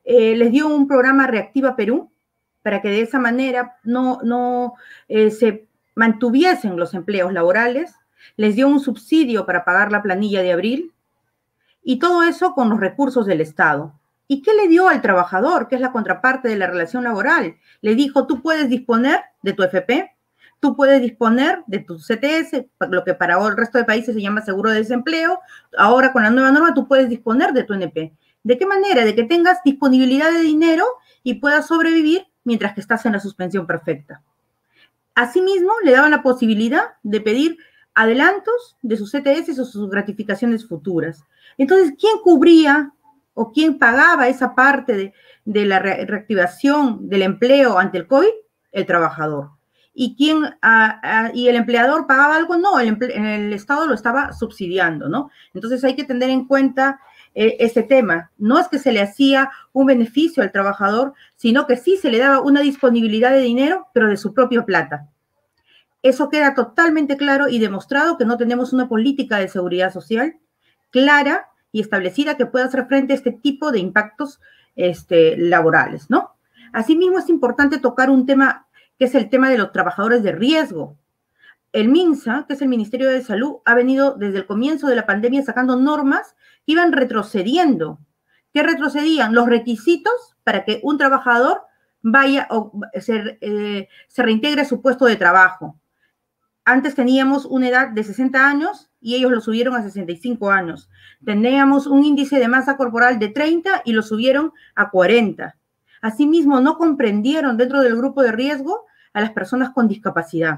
eh, les dio un programa Reactiva Perú para que de esa manera no, no eh, se mantuviesen los empleos laborales, les dio un subsidio para pagar la planilla de abril, y todo eso con los recursos del Estado. ¿Y qué le dio al trabajador, que es la contraparte de la relación laboral? Le dijo, tú puedes disponer de tu F P, tú puedes disponer de tu C T S, lo que para el resto de países se llama seguro de desempleo. Ahora con la nueva norma tú puedes disponer de tu N P. ¿De qué manera? De que tengas disponibilidad de dinero y puedas sobrevivir mientras que estás en la suspensión perfecta. Asimismo, le daban la posibilidad de pedir adelantos de sus C T S o sus gratificaciones futuras. Entonces, ¿quién cubría o quién pagaba esa parte de, de la re reactivación del empleo ante el COVID? El trabajador. ¿Y quién, a, a, y el empleador pagaba algo? No, el, el Estado lo estaba subsidiando, ¿no? Entonces hay que tener en cuenta eh, ese tema. No es que se le hacía un beneficio al trabajador, sino que sí se le daba una disponibilidad de dinero, pero de su propia plata. Eso queda totalmente claro y demostrado que no tenemos una política de seguridad social clara y establecida que pueda hacer frente a este tipo de impactos este, laborales, ¿no? Asimismo, es importante tocar un tema que es el tema de los trabajadores de riesgo. El MINSA, que es el Ministerio de Salud, ha venido desde el comienzo de la pandemia sacando normas que iban retrocediendo. ¿Qué retrocedían? Los requisitos para que un trabajador vaya o se, eh, se reintegre a su puesto de trabajo. Antes teníamos una edad de sesenta años y ellos lo subieron a sesenta y cinco años. Teníamos un índice de masa corporal de treinta y lo subieron a cuarenta. Asimismo, no comprendieron dentro del grupo de riesgo a las personas con discapacidad.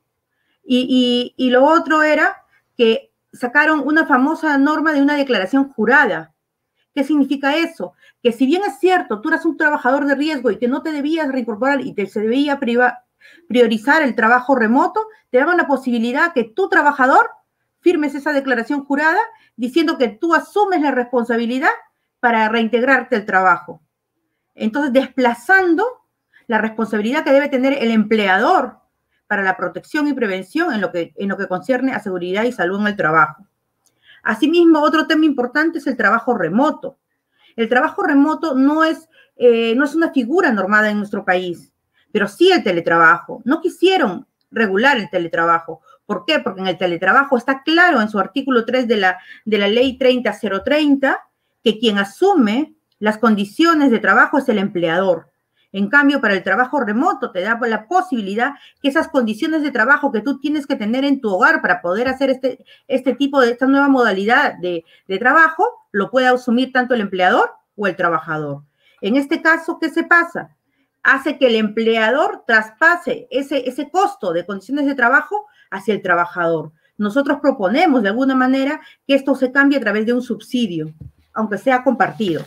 Y, y, y lo otro era que sacaron una famosa norma de una declaración jurada. ¿Qué significa eso? Que si bien es cierto, tú eras un trabajador de riesgo y que no te debías reincorporar y te se debía privar, priorizar el trabajo remoto, te daban la posibilidad que tu trabajador firmes esa declaración jurada diciendo que tú asumes la responsabilidad para reintegrarte al trabajo. Entonces, desplazando la responsabilidad que debe tener el empleador para la protección y prevención en lo que, en lo que concierne a seguridad y salud en el trabajo. Asimismo, otro tema importante es el trabajo remoto. El trabajo remoto no es, eh, no es una figura normada en nuestro país, pero sí el teletrabajo. No quisieron regular el teletrabajo. ¿Por qué? Porque en el teletrabajo está claro en su artículo tres de la, de la ley treinta cero treinta que quien asume las condiciones de trabajo es el empleador. En cambio, para el trabajo remoto te da la posibilidad que esas condiciones de trabajo que tú tienes que tener en tu hogar para poder hacer este, este tipo de, esta nueva modalidad de, de trabajo, lo pueda asumir tanto el empleador o el trabajador. En este caso, ¿qué se pasa? Hace que el empleador traspase ese, ese costo de condiciones de trabajo hacia el trabajador. Nosotros proponemos de alguna manera que esto se cambie a través de un subsidio, aunque sea compartido.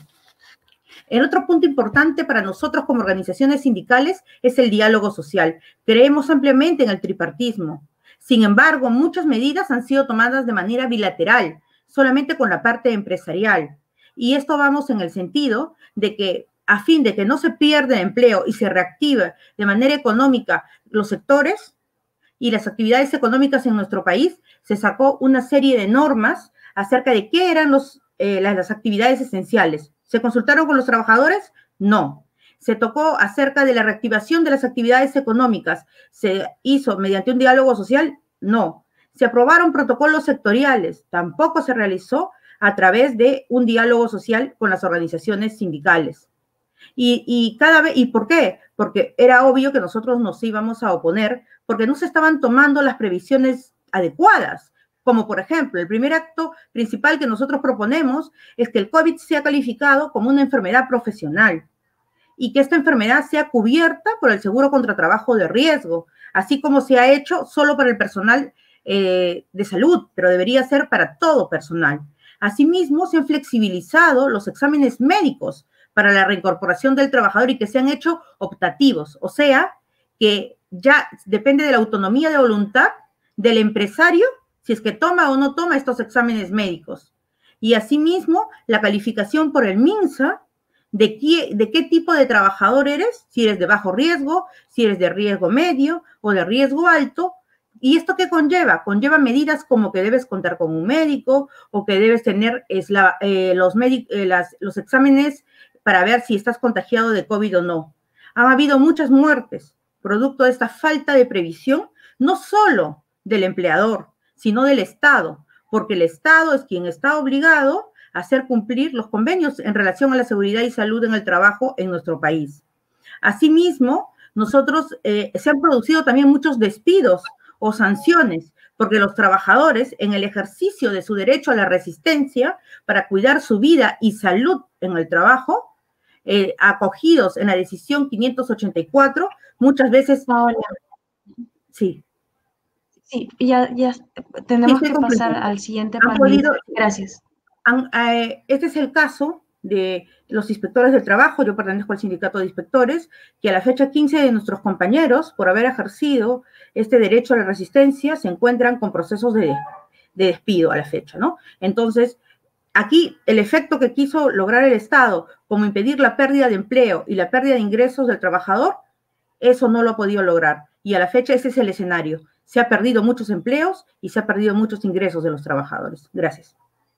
El otro punto importante para nosotros como organizaciones sindicales es el diálogo social. Creemos ampliamente en el tripartismo. Sin embargo, muchas medidas han sido tomadas de manera bilateral, solamente con la parte empresarial. Y esto vamos en el sentido de que a fin de que no se pierda el empleo y se reactive de manera económica los sectores y las actividades económicas en nuestro país, se sacó una serie de normas acerca de qué eran los, eh, las, las actividades esenciales. ¿Se consultaron con los trabajadores? No. Se tocó acerca de la reactivación de las actividades económicas. ¿Se hizo mediante un diálogo social? No. ¿Se aprobaron protocolos sectoriales? Tampoco se realizó a través de un diálogo social con las organizaciones sindicales. Y, y cada vez, ¿y por qué? Porque era obvio que nosotros nos íbamos a oponer porque no se estaban tomando las previsiones adecuadas. Como por ejemplo, el primer acto principal que nosotros proponemos es que el COVID sea calificado como una enfermedad profesional y que esta enfermedad sea cubierta por el seguro contra trabajo de riesgo, así como se ha hecho solo para el personal eh, de salud, pero debería ser para todo personal. Asimismo, se han flexibilizado los exámenes médicos para la reincorporación del trabajador y que se han hecho optativos, o sea, que ya depende de la autonomía de voluntad del empresario si es que toma o no toma estos exámenes médicos. Y asimismo, la calificación por el MINSA de qué, de qué tipo de trabajador eres, si eres de bajo riesgo, si eres de riesgo medio o de riesgo alto. ¿Y esto qué conlleva? Conlleva medidas como que debes contar con un médico o que debes tener es la, eh, los, eh, las, los exámenes para ver si estás contagiado de COVID o no. Han habido muchas muertes producto de esta falta de previsión, no solo del empleador, sino del Estado, porque el Estado es quien está obligado a hacer cumplir los convenios en relación a la seguridad y salud en el trabajo en nuestro país. Asimismo, nosotros eh, se han producido también muchos despidos o sanciones, porque los trabajadores, en el ejercicio de su derecho a la resistencia para cuidar su vida y salud en el trabajo, eh, acogidos en la decisión quinientos ochenta y cuatro, muchas veces... Paola. Sí. Sí, ya, ya tenemos sí, que pasar al siguiente panel. Podido, Gracias. Han, eh, este es el caso de los inspectores del trabajo. Yo pertenezco al sindicato de inspectores, que a la fecha quince de nuestros compañeros, por haber ejercido este derecho a la resistencia, se encuentran con procesos de, de despido a la fecha, ¿no? Entonces, aquí el efecto que quiso lograr el Estado, como impedir la pérdida de empleo y la pérdida de ingresos del trabajador, eso no lo ha podido lograr. Y a la fecha ese es el escenario. Se ha perdido muchos empleos y se ha perdido muchos ingresos de los trabajadores. Gracias.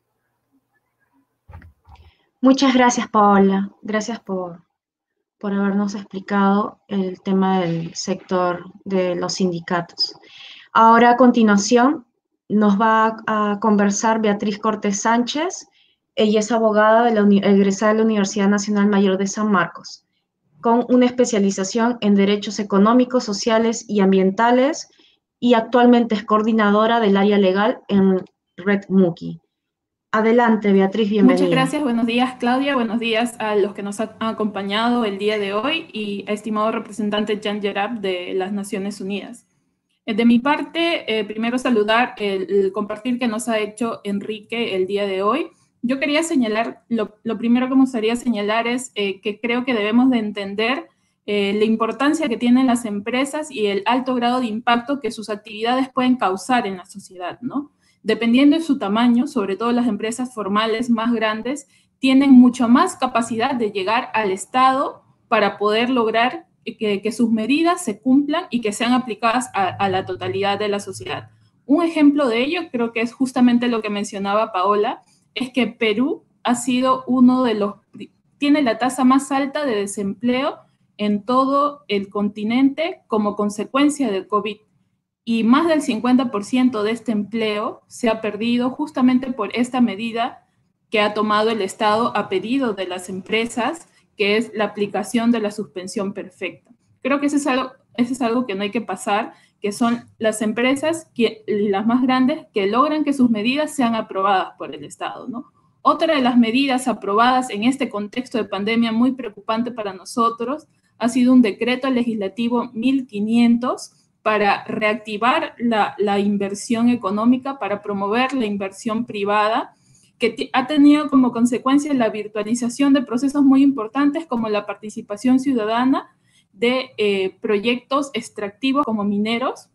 Muchas gracias, Paola. Gracias por, por habernos explicado el tema del sector de los sindicatos. Ahora, a continuación, nos va a, a conversar Beatriz Cortés Sánchez. Ella es abogada de la, egresada de la Universidad Nacional Mayor de San Marcos, con una especialización en Derechos Económicos, Sociales y Ambientales, y actualmente es coordinadora del área legal en Red Muki. Adelante, Beatriz, bienvenida. Muchas gracias, buenos días, Claudia, buenos días a los que nos han acompañado el día de hoy y a estimado representante Jan Yarab de las Naciones Unidas. De mi parte, eh, primero saludar el, el compartir que nos ha hecho Enrique el día de hoy. Yo quería señalar, lo, lo primero que me gustaría señalar es eh, que creo que debemos de entender eh, la importancia que tienen las empresas y el alto grado de impacto que sus actividades pueden causar en la sociedad, ¿no? Dependiendo de su tamaño, sobre todo las empresas formales más grandes, tienen mucho más capacidad de llegar al Estado para poder lograr que, que sus medidas se cumplan y que sean aplicadas a, a la totalidad de la sociedad. Un ejemplo de ello creo que es justamente lo que mencionaba Paola, es que Perú ha sido uno de los, tiene la tasa más alta de desempleo en todo el continente como consecuencia del COVID. Y más del cincuenta por ciento de este empleo se ha perdido justamente por esta medida que ha tomado el Estado a pedido de las empresas, que es la aplicación de la suspensión perfecta. Creo que eso es algo, eso es algo que no hay que pasar, que son las empresas, que, las más grandes, que logran que sus medidas sean aprobadas por el Estado, ¿no? Otra de las medidas aprobadas en este contexto de pandemia muy preocupante para nosotros ha sido un decreto legislativo mil quinientos para reactivar la, la inversión económica, para promover la inversión privada, que ha tenido como consecuencia la virtualización de procesos muy importantes como la participación ciudadana de eh, proyectos extractivos como mineros,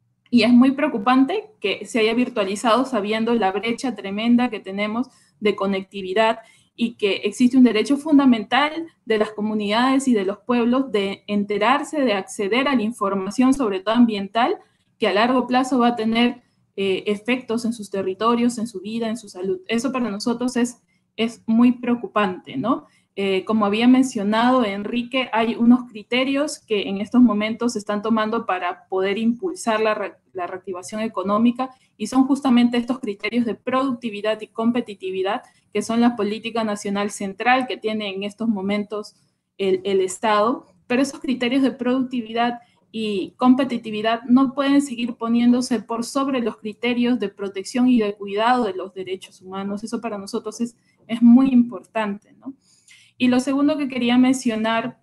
y es muy preocupante que se haya virtualizado sabiendo la brecha tremenda que tenemos de conectividad y que existe un derecho fundamental de las comunidades y de los pueblos de enterarse, de acceder a la información, sobre todo ambiental, que a largo plazo va a tener eh, efectos en sus territorios, en su vida, en su salud. Eso para nosotros es, es muy preocupante, ¿no? Eh, como había mencionado Enrique, hay unos criterios que en estos momentos se están tomando para poder impulsar la, re, la reactivación económica, y son justamente estos criterios de productividad y competitividad, que son la política nacional central que tiene en estos momentos el, el Estado, pero esos criterios de productividad y competitividad no pueden seguir poniéndose por sobre los criterios de protección y de cuidado de los derechos humanos. Eso para nosotros es, es muy importante, ¿no? Y lo segundo que quería mencionar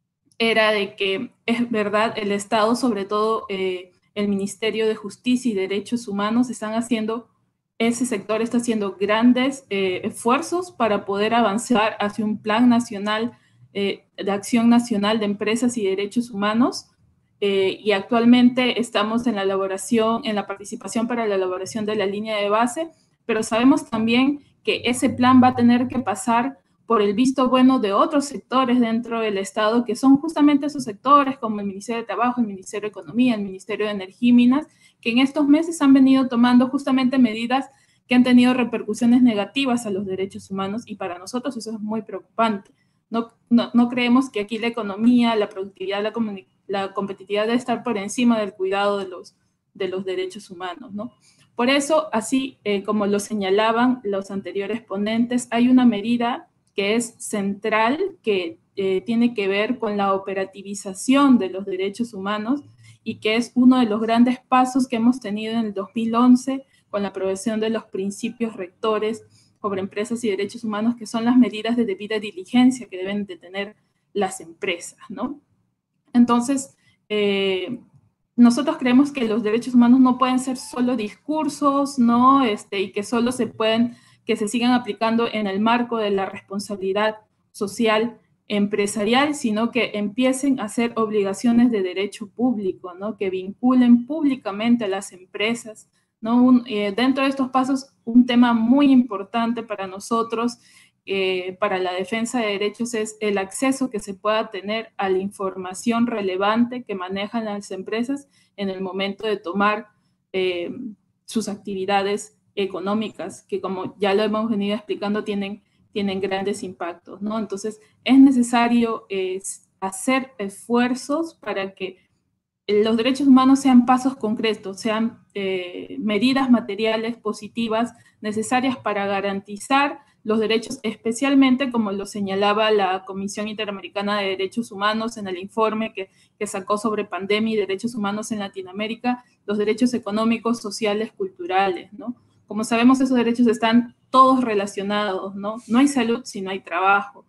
era de que es verdad, el Estado, sobre todo eh, el Ministerio de Justicia y Derechos Humanos, están haciendo, ese sector está haciendo grandes eh, esfuerzos para poder avanzar hacia un plan nacional eh, de acción nacional de empresas y derechos humanos. Eh, y actualmente estamos en la elaboración, en la participación para la elaboración de la línea de base, pero sabemos también que ese plan va a tener que pasar por el visto bueno de otros sectores dentro del Estado, que son justamente esos sectores como el Ministerio de Trabajo, el Ministerio de Economía, el Ministerio de Energía y Minas, que en estos meses han venido tomando justamente medidas que han tenido repercusiones negativas a los derechos humanos, y para nosotros eso es muy preocupante. No, no, no creemos que aquí la economía, la productividad, la, la competitividad debe estar por encima del cuidado de los, de los derechos humanos, ¿no? Por eso, así eh, como lo señalaban los anteriores ponentes, hay una medida que es central, que eh, tiene que ver con la operativización de los derechos humanos y que es uno de los grandes pasos que hemos tenido en el dos mil once con la aprobación de los principios rectores sobre empresas y derechos humanos, que son las medidas de debida diligencia que deben de tener las empresas, ¿no? Entonces, eh, nosotros creemos que los derechos humanos no pueden ser solo discursos, ¿no? Este, y que solo se pueden, que se sigan aplicando en el marco de la responsabilidad social empresarial, sino que empiecen a ser obligaciones de derecho público, ¿no? Que vinculen públicamente a las empresas, ¿no? Un, eh, dentro de estos pasos, un tema muy importante para nosotros, eh, para la defensa de derechos, es el acceso que se pueda tener a la información relevante que manejan las empresas en el momento de tomar eh, sus actividades económicas, que como ya lo hemos venido explicando, tienen, tienen grandes impactos, ¿no? Entonces, es necesario eh, hacer esfuerzos para que los derechos humanos sean pasos concretos, sean eh, medidas materiales positivas necesarias para garantizar los derechos, especialmente como lo señalaba la Comisión Interamericana de Derechos Humanos en el informe que, que sacó sobre pandemia y derechos humanos en Latinoamérica, los derechos económicos, sociales, culturales, ¿no? Como sabemos, esos derechos están todos relacionados, ¿no? No hay salud si no hay trabajo.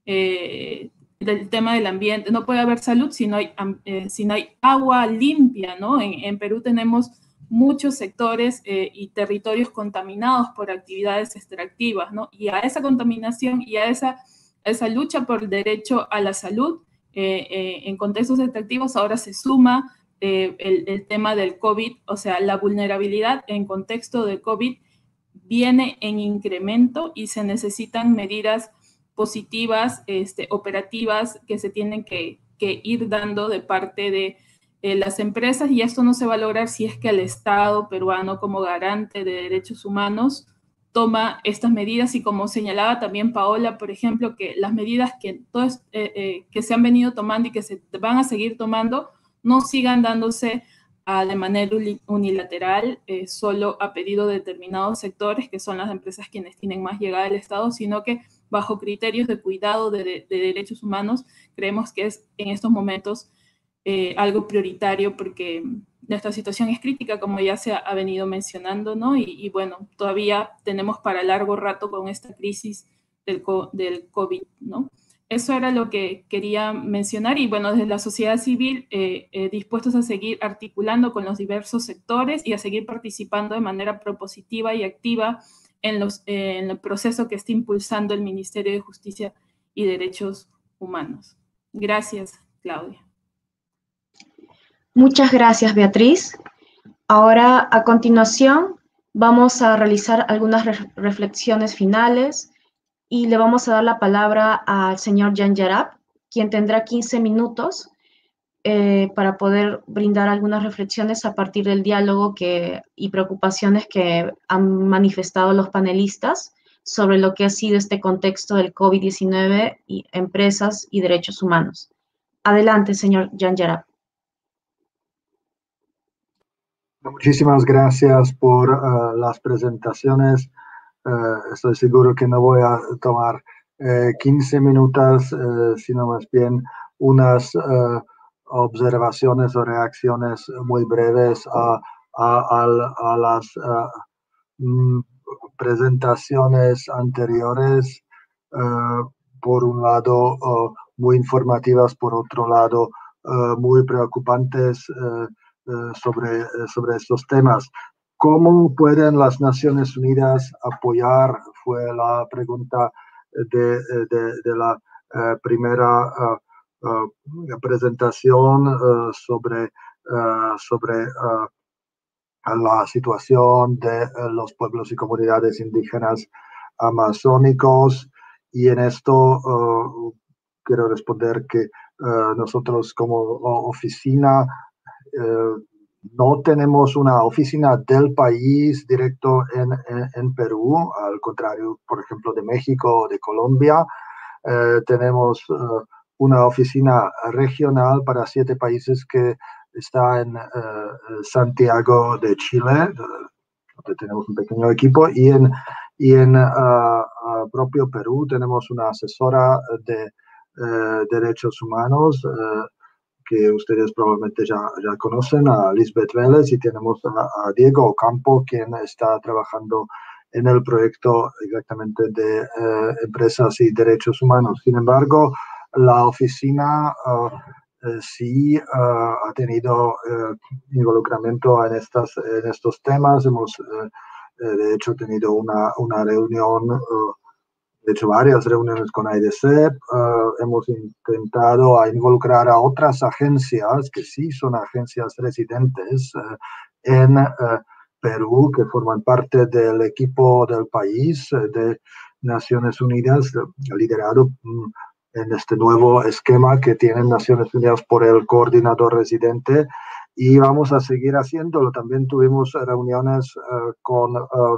Eh, del tema del ambiente, no puede haber salud si no hay, eh, si no hay agua limpia, ¿no? En, en Perú tenemos muchos sectores eh, y territorios contaminados por actividades extractivas, ¿no? Y a esa contaminación y a esa, a esa lucha por el derecho a la salud eh, eh, en contextos extractivos ahora se suma eh, el, el tema del COVID, o sea, la vulnerabilidad en contexto de COVID viene en incremento y se necesitan medidas positivas, este, operativas, que se tienen que, que ir dando de parte de eh, las empresas, y esto no se va a lograr si es que el Estado peruano, como garante de derechos humanos, toma estas medidas, y como señalaba también Paola, por ejemplo, que las medidas que, todos, eh, eh, que se han venido tomando y que se van a seguir tomando no sigan dándose a, de manera unilateral, eh, solo a pedido de determinados sectores, que son las empresas quienes tienen más llegada al Estado, sino que bajo criterios de cuidado de, de, de derechos humanos. Creemos que es en estos momentos eh, algo prioritario, porque nuestra situación es crítica, como ya se ha, ha venido mencionando, ¿no? Y, y bueno, todavía tenemos para largo rato con esta crisis del, del COVID, ¿no? Eso era lo que quería mencionar, y bueno, desde la sociedad civil eh, eh, dispuestos a seguir articulando con los diversos sectores y a seguir participando de manera propositiva y activa en, los, eh, en el proceso que está impulsando el Ministerio de Justicia y Derechos Humanos. Gracias, Claudia. Muchas gracias, Beatriz. Ahora, a continuación, vamos a realizar algunas re reflexiones finales y le vamos a dar la palabra al señor Jan Yarab, quien tendrá quince minutos eh, para poder brindar algunas reflexiones a partir del diálogo que, y preocupaciones que han manifestado los panelistas sobre lo que ha sido este contexto del COVID diecinueve y empresas y derechos humanos. Adelante, señor Jan Yarab. Muchísimas gracias por uh, las presentaciones. Uh, estoy seguro que no voy a tomar uh, quince minutos, uh, sino más bien unas uh, observaciones o reacciones muy breves a, a, a, a las uh, mm, presentaciones anteriores. Uh, por un lado, uh, muy informativas, por otro lado, uh, muy preocupantes uh, uh, sobre, sobre estos temas. ¿Cómo pueden las Naciones Unidas apoyar? Fue la pregunta de, de, de la uh, primera uh, uh, presentación uh, sobre, uh, sobre uh, la situación de uh, los pueblos y comunidades indígenas amazónicos. Y en esto uh, quiero responder que uh, nosotros como oficina uh, no tenemos una oficina del país directo en, en, en Perú, al contrario, por ejemplo, de México o de Colombia. eh, tenemos eh, una oficina regional para siete países que está en eh, Santiago de Chile, donde tenemos un pequeño equipo, y en, y en uh, uh, propio Perú tenemos una asesora de uh, derechos humanos uh, que ustedes probablemente ya, ya conocen, a Lisbeth Vélez, y tenemos a, a Diego Ocampo, quien está trabajando en el proyecto exactamente de uh, empresas y derechos humanos. Sin embargo, la oficina uh, eh, sí uh, ha tenido uh, involucramiento en, estas, en estos temas. Hemos, uh, eh, de hecho, tenido una, una reunión, uh, de hecho, varias reuniones con A I D C E P. Uh, hemos intentado a involucrar a otras agencias, que sí son agencias residentes uh, en uh, Perú, que forman parte del equipo del país uh, de Naciones Unidas, liderado um, en este nuevo esquema que tienen Naciones Unidas por el coordinador residente, y vamos a seguir haciéndolo. También tuvimos reuniones uh, con, uh,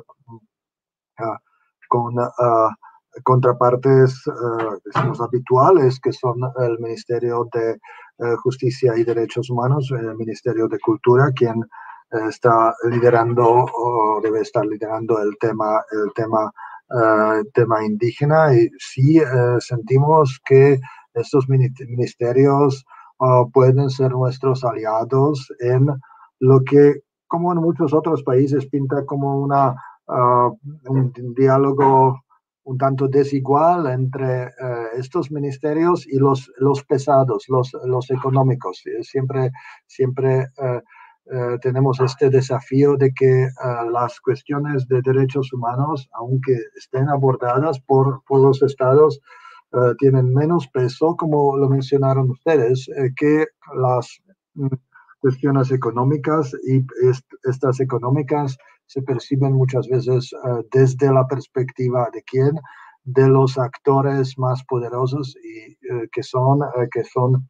uh, con uh, contrapartes uh, decimos, habituales, que son el Ministerio de uh, Justicia y Derechos Humanos, el Ministerio de Cultura, quien uh, está liderando o debe estar liderando el tema, el tema Uh, tema indígena, y sí uh, sentimos que estos ministerios uh, pueden ser nuestros aliados en lo que, como en muchos otros países, pinta como una, uh, un diálogo un tanto desigual entre uh, estos ministerios y los, los pesados, los, los económicos. Siempre, siempre uh, Uh, tenemos este desafío de que uh, las cuestiones de derechos humanos, aunque estén abordadas por, por los estados, uh, tienen menos peso, como lo mencionaron ustedes, eh, que las mm, cuestiones económicas, y est estas económicas se perciben muchas veces uh, desde la perspectiva de quién, de los actores más poderosos, y uh, que son, uh, que son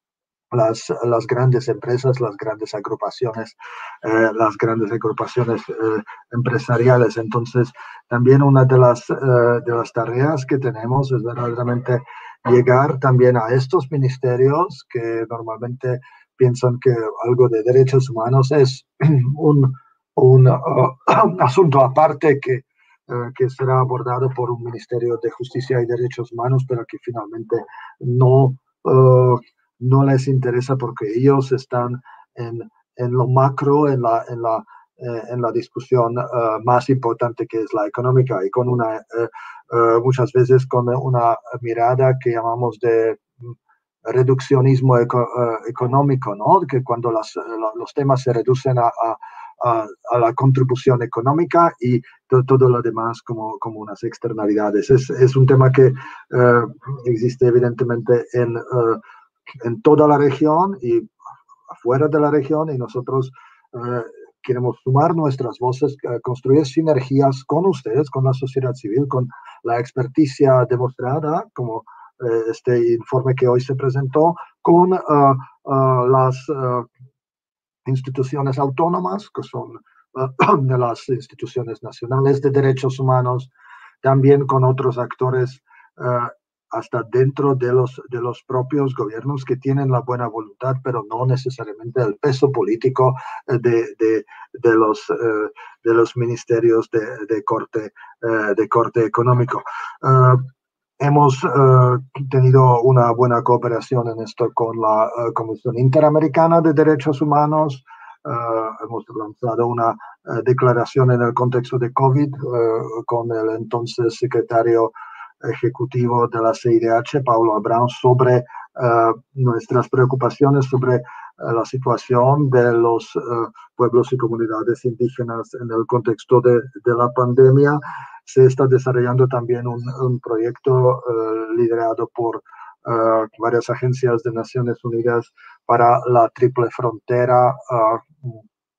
Las, las grandes empresas, las grandes agrupaciones, eh, las grandes agrupaciones eh, empresariales. Entonces, también una de las, eh, de las tareas que tenemos es verdaderamente llegar también a estos ministerios que normalmente piensan que algo de derechos humanos es un, un, uh, un asunto aparte que, uh, que será abordado por un Ministerio de Justicia y Derechos Humanos, pero que finalmente no... Uh, no les interesa, porque ellos están en, en lo macro, en la, en la, eh, en la discusión uh, más importante, que es la económica, y con una, uh, uh, muchas veces con una mirada que llamamos de reduccionismo eco, uh, económico, ¿no? Que cuando las, los temas se reducen a, a, a, a la contribución económica y to, todo lo demás como, como unas externalidades. Es, es un tema que uh, existe evidentemente en... Uh, en toda la región y afuera de la región, y nosotros uh, queremos sumar nuestras voces, uh, construir sinergias con ustedes, con la sociedad civil, con la experticia demostrada, como uh, este informe que hoy se presentó, con uh, uh, las uh, instituciones autónomas, que son uh, de las instituciones nacionales de derechos humanos, también con otros actores uh, hasta dentro de los, de los propios gobiernos, que tienen la buena voluntad, pero no necesariamente el peso político de, de, de, los, eh, de los ministerios de, de, corte, eh, de corte económico. Uh, hemos uh, tenido una buena cooperación en esto con la uh, Comisión Interamericana de Derechos Humanos. Uh, hemos lanzado una uh, declaración en el contexto de COVID uh, con el entonces secretario ejecutivo de la C I D H, Paulo Abrán, sobre uh, nuestras preocupaciones sobre uh, la situación de los uh, pueblos y comunidades indígenas en el contexto de, de la pandemia. Se está desarrollando también un, un proyecto uh, liderado por uh, varias agencias de Naciones Unidas para la triple frontera uh,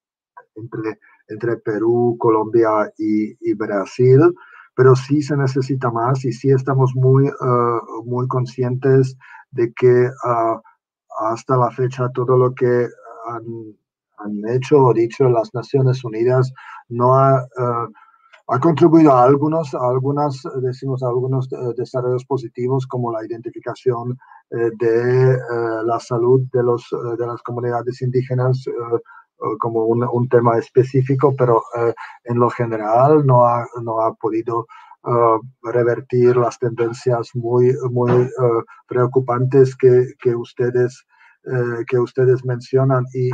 entre, entre Perú, Colombia y, y Brasil. Pero sí se necesita más, y sí estamos muy, uh, muy conscientes de que uh, hasta la fecha todo lo que han, han hecho o dicho las Naciones Unidas no ha, uh, ha contribuido a algunos, a algunas, decimos, a algunos uh, desarrollos positivos, como la identificación uh, de uh, la salud de, los, uh, de las comunidades indígenas uh, uh, como un, un tema específico, pero uh, en lo general no ha, no ha podido uh, revertir las tendencias muy, muy uh, preocupantes que, que, ustedes, uh, que ustedes mencionan. Y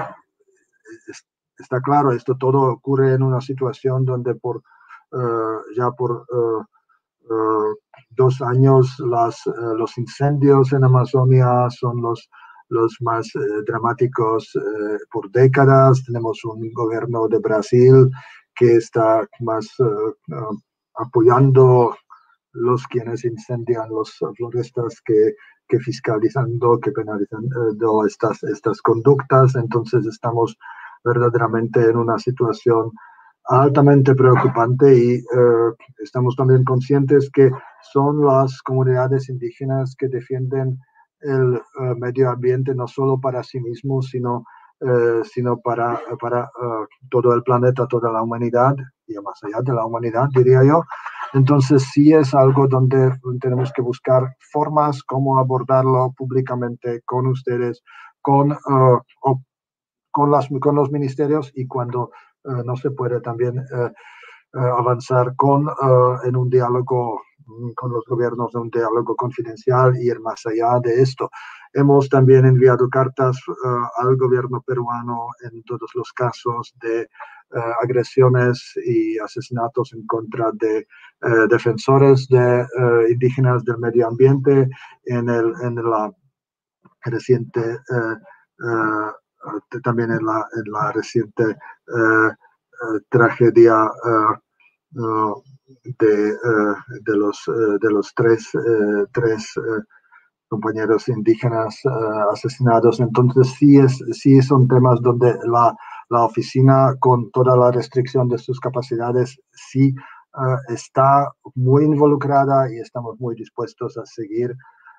está claro, esto todo ocurre en una situación donde por Uh, ya por uh, uh, dos años las, uh, los incendios en Amazonia son los, los más uh, dramáticos uh, por décadas. Tenemos un gobierno de Brasil que está más uh, uh, apoyando los quienes incendian las florestas que, que fiscalizando, que penalizando estas, estas conductas. Entonces estamos verdaderamente en una situación altamente preocupante y eh, estamos también conscientes que son las comunidades indígenas que defienden el uh, medio ambiente no solo para sí mismos, sino, eh, sino para, para uh, todo el planeta, toda la humanidad y más allá de la humanidad, diría yo. Entonces sí es algo donde tenemos que buscar formas cómo abordarlo públicamente con ustedes, con, uh, o, con, las, con los ministerios y cuando Uh, no se puede también uh, uh, avanzar con, uh, en un diálogo um, con los gobiernos, en un diálogo confidencial y ir más allá de esto. Hemos también enviado cartas uh, al gobierno peruano en todos los casos de uh, agresiones y asesinatos en contra de uh, defensores de uh, indígenas del medio ambiente en, el, en la reciente uh, uh, también en la, en la reciente uh, uh, tragedia uh, uh, de, uh, de, los, uh, de los tres, uh, tres uh, compañeros indígenas uh, asesinados. Entonces sí, es, sí son temas donde la, la oficina, con toda la restricción de sus capacidades, sí uh, está muy involucrada y estamos muy dispuestos a seguir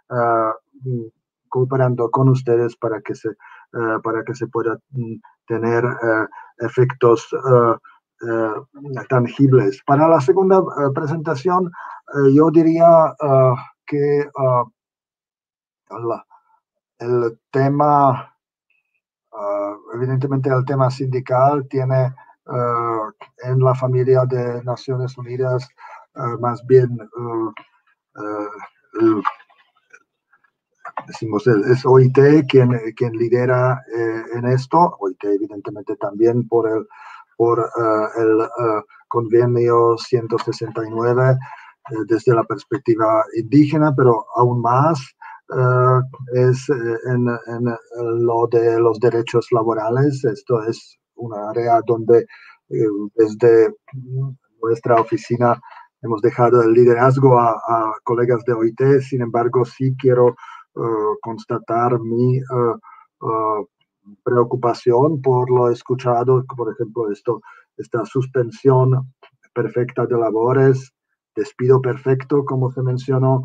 uh, cooperando con ustedes para que se Uh, para que se pueda um, tener uh, efectos uh, uh, tangibles. Para la segunda uh, presentación, uh, yo diría uh, que uh, la, el tema, uh, evidentemente el tema sindical tiene uh, en la familia de Naciones Unidas uh, más bien uh, uh, el, decimos, es O I T quien, quien lidera eh, en esto, O I T evidentemente también por el, por, uh, el uh, convenio ciento sesenta y nueve eh, desde la perspectiva indígena, pero aún más uh, es eh, en, en lo de los derechos laborales. Esto es una área donde eh, desde nuestra oficina hemos dejado el liderazgo a, a colegas de O I T. Sin embargo, sí quiero Uh, constatar mi uh, uh, preocupación por lo escuchado, por ejemplo, esto, esta suspensión perfecta de labores, despido perfecto, como se mencionó,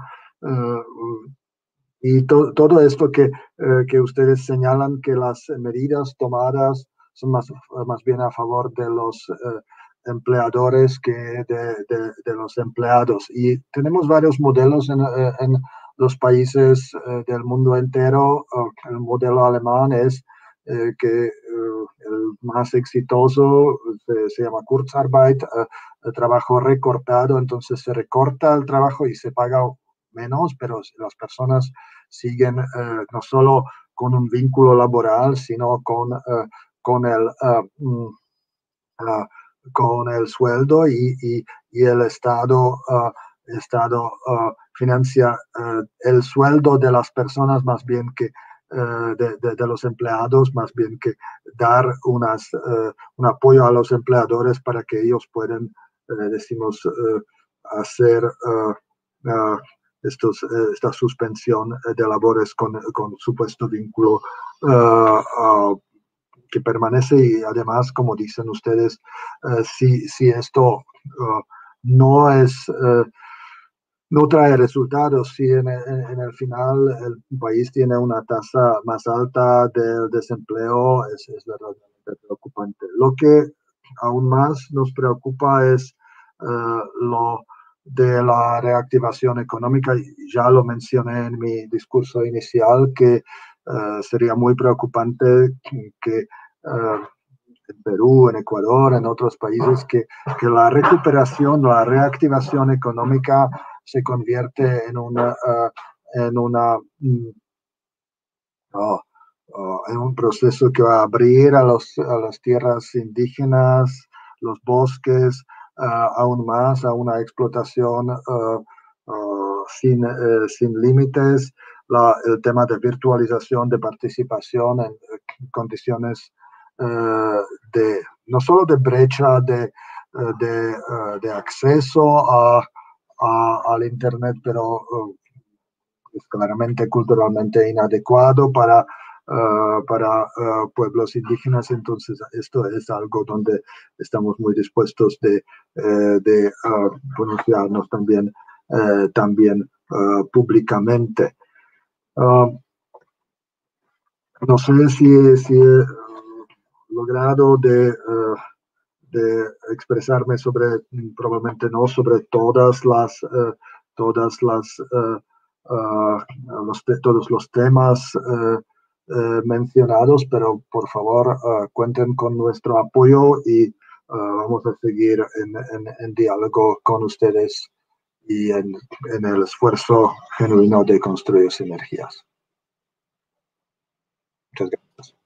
uh, y to, todo esto que, uh, que ustedes señalan que las medidas tomadas son más, más bien a favor de los uh, empleadores que de, de, de los empleados. Y tenemos varios modelos en, en los países eh, del mundo entero. Uh, el modelo alemán es eh, que uh, el más exitoso se, se llama Kurzarbeit, uh, el trabajo recortado, entonces se recorta el trabajo y se paga menos, pero las personas siguen uh, no solo con un vínculo laboral, sino con, uh, con el uh, uh, con el sueldo y, y, y el Estado, uh, Estado uh, financia uh, el sueldo de las personas más bien que uh, de, de, de los empleados, más bien que dar unas, uh, un apoyo a los empleadores para que ellos puedan, uh, decimos, uh, hacer uh, uh, estos, uh, esta suspensión de labores con, con supuesto vínculo uh, uh, que permanece. Y además, como dicen ustedes, uh, si, si esto uh, no es, uh, no trae resultados, si en, en, en el final el país tiene una tasa más alta de desempleo, es, es verdaderamente preocupante. Lo que aún más nos preocupa es uh, lo de la reactivación económica, ya lo mencioné en mi discurso inicial, que uh, sería muy preocupante que uh, en Perú, en Ecuador, en otros países, que, que la recuperación, la reactivación económica se convierte en una, uh, en una mm, oh, oh, en un proceso que va a abrir a, los, a las tierras indígenas, los bosques, uh, aún más a una explotación uh, uh, sin, uh, sin límites, la, el tema de virtualización, de participación en uh, condiciones uh, de, no solo de brecha, de, uh, de, uh, de acceso a, a, al Internet, pero uh, es claramente culturalmente inadecuado para, uh, para uh, pueblos indígenas. Entonces esto es algo donde estamos muy dispuestos de, uh, de uh, pronunciarnos también, uh, también uh, públicamente. Uh, no sé si, si he uh, logrado de, uh, de expresarme sobre, probablemente no sobre todas las, uh, todas las uh, Uh, los, todos los temas uh, uh, mencionados, pero por favor uh, cuenten con nuestro apoyo y uh, vamos a seguir en, en, en diálogo con ustedes y en, en el esfuerzo genuino de construir sinergias. Muchas gracias.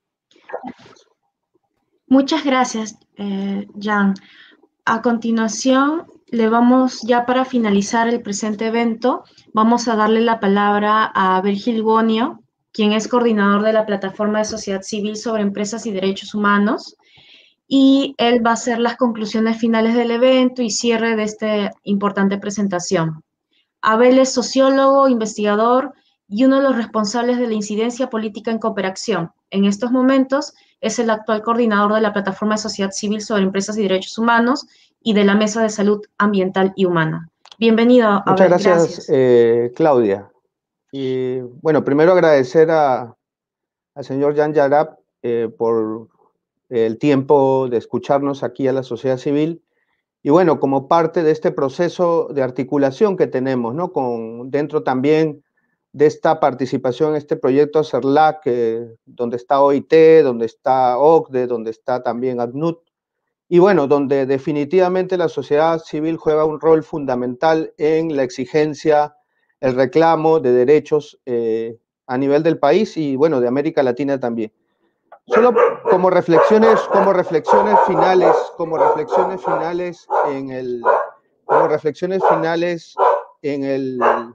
Muchas gracias, eh, Jan. A continuación, le vamos, ya para finalizar el presente evento, vamos a darle la palabra a Virgil Bonio, quien es coordinador de la Plataforma de Sociedad Civil sobre Empresas y Derechos Humanos, y él va a hacer las conclusiones finales del evento y cierre de esta importante presentación. Abel es sociólogo, investigador y uno de los responsables de la incidencia política en cooperación. En estos momentos es el actual coordinador de la Plataforma de Sociedad Civil sobre Empresas y Derechos Humanos y de la Mesa de Salud Ambiental y Humana. Bienvenido, Abel. Muchas gracias, gracias. Eh, Claudia. Y bueno, primero agradecer a, al señor Jan Yarab eh, por el tiempo de escucharnos aquí a la sociedad civil. Y bueno, como parte de este proceso de articulación que tenemos, ¿no? Con, dentro también de esta participación en este proyecto CERLAC, eh, donde está O I T, donde está O C D E, donde está también ACNUD, y bueno, donde definitivamente la sociedad civil juega un rol fundamental en la exigencia, el reclamo de derechos eh, a nivel del país y bueno, de América Latina también. Solo como reflexiones, como reflexiones finales, como reflexiones finales en el, como reflexiones finales en el,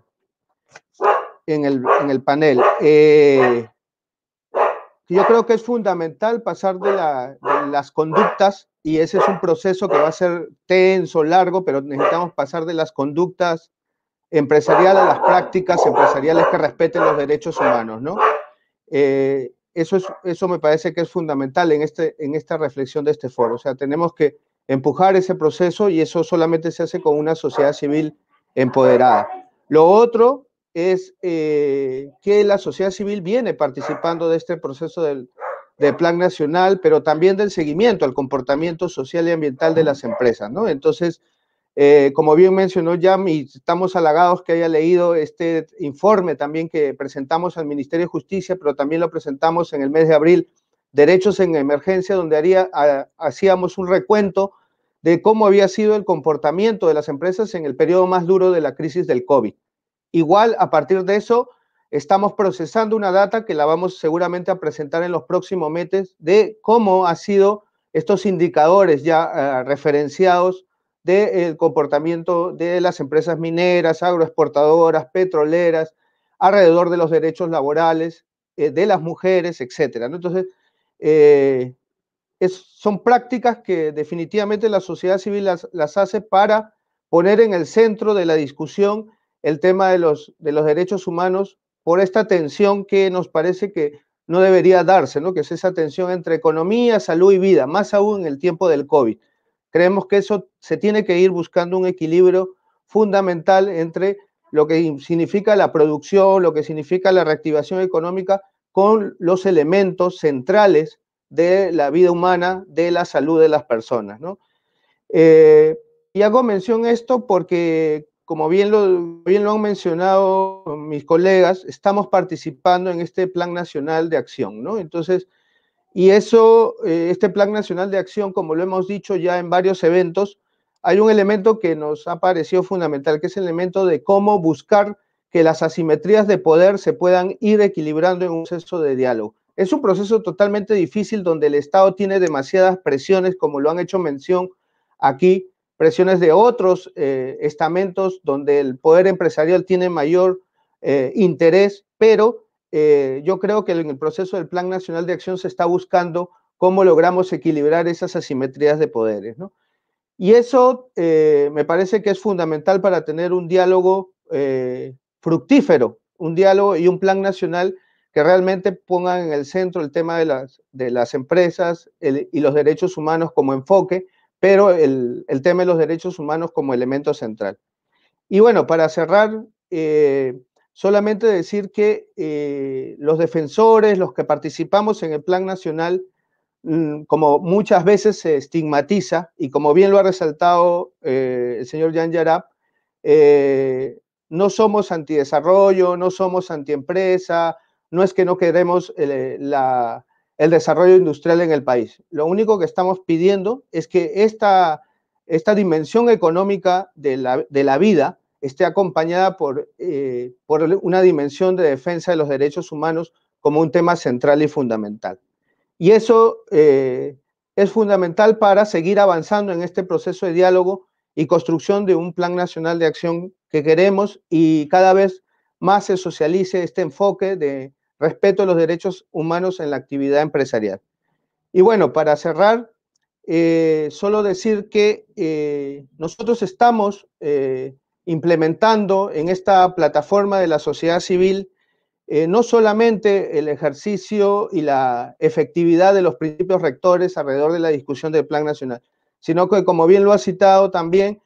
en el, en el panel. Eh, yo creo que es fundamental pasar de, la, de las conductas, y ese es un proceso que va a ser tenso, largo, pero necesitamos pasar de las conductas empresariales a las prácticas empresariales que respeten los derechos humanos, ¿no? Eh, Eso, es, eso me parece que es fundamental en, este, en esta reflexión de este foro. O sea, tenemos que empujar ese proceso y eso solamente se hace con una sociedad civil empoderada. Lo otro es eh, que la sociedad civil viene participando de este proceso del, del Plan Nacional, pero también del seguimiento al comportamiento social y ambiental de las empresas, ¿no? Entonces, Eh, como bien mencionó Jan, y estamos halagados que haya leído este informe también que presentamos al Ministerio de Justicia, pero también lo presentamos en el mes de abril, Derechos en Emergencia, donde haría, a, hacíamos un recuento de cómo había sido el comportamiento de las empresas en el periodo más duro de la crisis del COVID. Igual, a partir de eso, estamos procesando una data que la vamos seguramente a presentar en los próximos meses de cómo han sido estos indicadores ya uh, referenciados del comportamiento de las empresas mineras, agroexportadoras, petroleras, alrededor de los derechos laborales, eh, de las mujeres, etcétera, ¿no? Entonces, eh, es, son prácticas que definitivamente la sociedad civil las, las hace para poner en el centro de la discusión el tema de los, de los derechos humanos por esta tensión que nos parece que no debería darse, ¿no? Que es esa tensión entre economía, salud y vida, más aún en el tiempo del COVID. Creemos que eso se tiene que ir buscando un equilibrio fundamental entre lo que significa la producción, lo que significa la reactivación económica, con los elementos centrales de la vida humana, de la salud de las personas, ¿no? Eh, Y hago mención esto porque, como bien lo, bien lo han mencionado mis colegas, estamos participando en este Plan Nacional de Acción, ¿no? Entonces, y eso, eh, este Plan Nacional de Acción, como lo hemos dicho ya en varios eventos, hay un elemento que nos ha parecido fundamental, que es el elemento de cómo buscar que las asimetrías de poder se puedan ir equilibrando en un proceso de diálogo. Es un proceso totalmente difícil donde el Estado tiene demasiadas presiones, como lo han hecho mención aquí, presiones de otros eh, estamentos donde el poder empresarial tiene mayor eh, interés, pero eh, yo creo que en el proceso del Plan Nacional de Acción se está buscando cómo logramos equilibrar esas asimetrías de poderes, ¿no? Y eso eh, me parece que es fundamental para tener un diálogo eh, fructífero, un diálogo y un plan nacional que realmente pongan en el centro el tema de las, de las empresas el, y los derechos humanos como enfoque, pero el, el tema de los derechos humanos como elemento central. Y bueno, para cerrar, eh, solamente decir que eh, los defensores, los que participamos en el Plan Nacional, como muchas veces se estigmatiza, y como bien lo ha resaltado eh, el señor Jan Yarab, eh, no somos antidesarrollo, no somos antiempresa, no es que no queremos el, la, el desarrollo industrial en el país. Lo único que estamos pidiendo es que esta, esta dimensión económica de la, de la vida esté acompañada por, eh, por una dimensión de defensa de los derechos humanos como un tema central y fundamental. Y eso eh, es fundamental para seguir avanzando en este proceso de diálogo y construcción de un plan nacional de acción que queremos, y cada vez más se socialice este enfoque de respeto a los derechos humanos en la actividad empresarial. Y bueno, para cerrar, eh, solo decir que eh, nosotros estamos eh, implementando en esta plataforma de la sociedad civil Eh, no solamente el ejercicio y la efectividad de los principios rectores alrededor de la discusión del Plan Nacional, sino que, como bien lo ha citado también,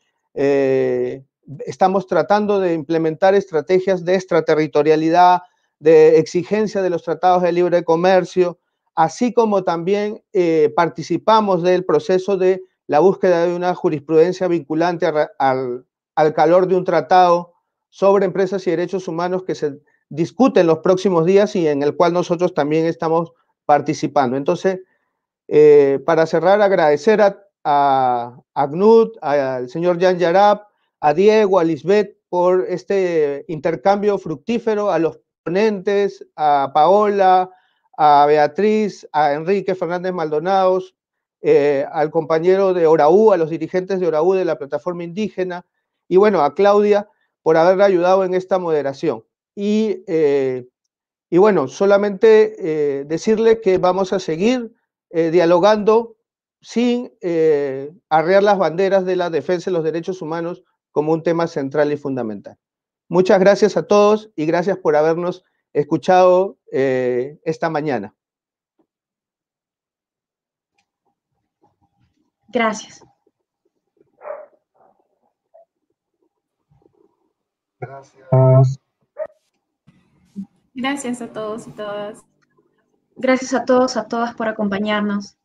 eh, estamos tratando de implementar estrategias de extraterritorialidad, de exigencia de los tratados de libre comercio, así como también eh, participamos del proceso de la búsqueda de una jurisprudencia vinculante a, al, al calor de un tratado sobre empresas y derechos humanos que se discute en los próximos días y en el cual nosotros también estamos participando. Entonces, eh, para cerrar, agradecer a, a, a Knut, al señor Jan Yarab, a Diego, a Lisbeth, por este intercambio fructífero, a los ponentes, a Paola, a Beatriz, a Enrique Fernández Maldonados, eh, al compañero de Oraú, a los dirigentes de Oraú de la plataforma indígena, y bueno, a Claudia por haber ayudado en esta moderación. Y, eh, y bueno, solamente eh, decirle que vamos a seguir eh, dialogando sin eh, arrear las banderas de la defensa de los derechos humanos como un tema central y fundamental. Muchas gracias a todos y gracias por habernos escuchado eh, esta mañana. Gracias. Gracias. Gracias a todos y todas. Gracias a todos, a todas por acompañarnos.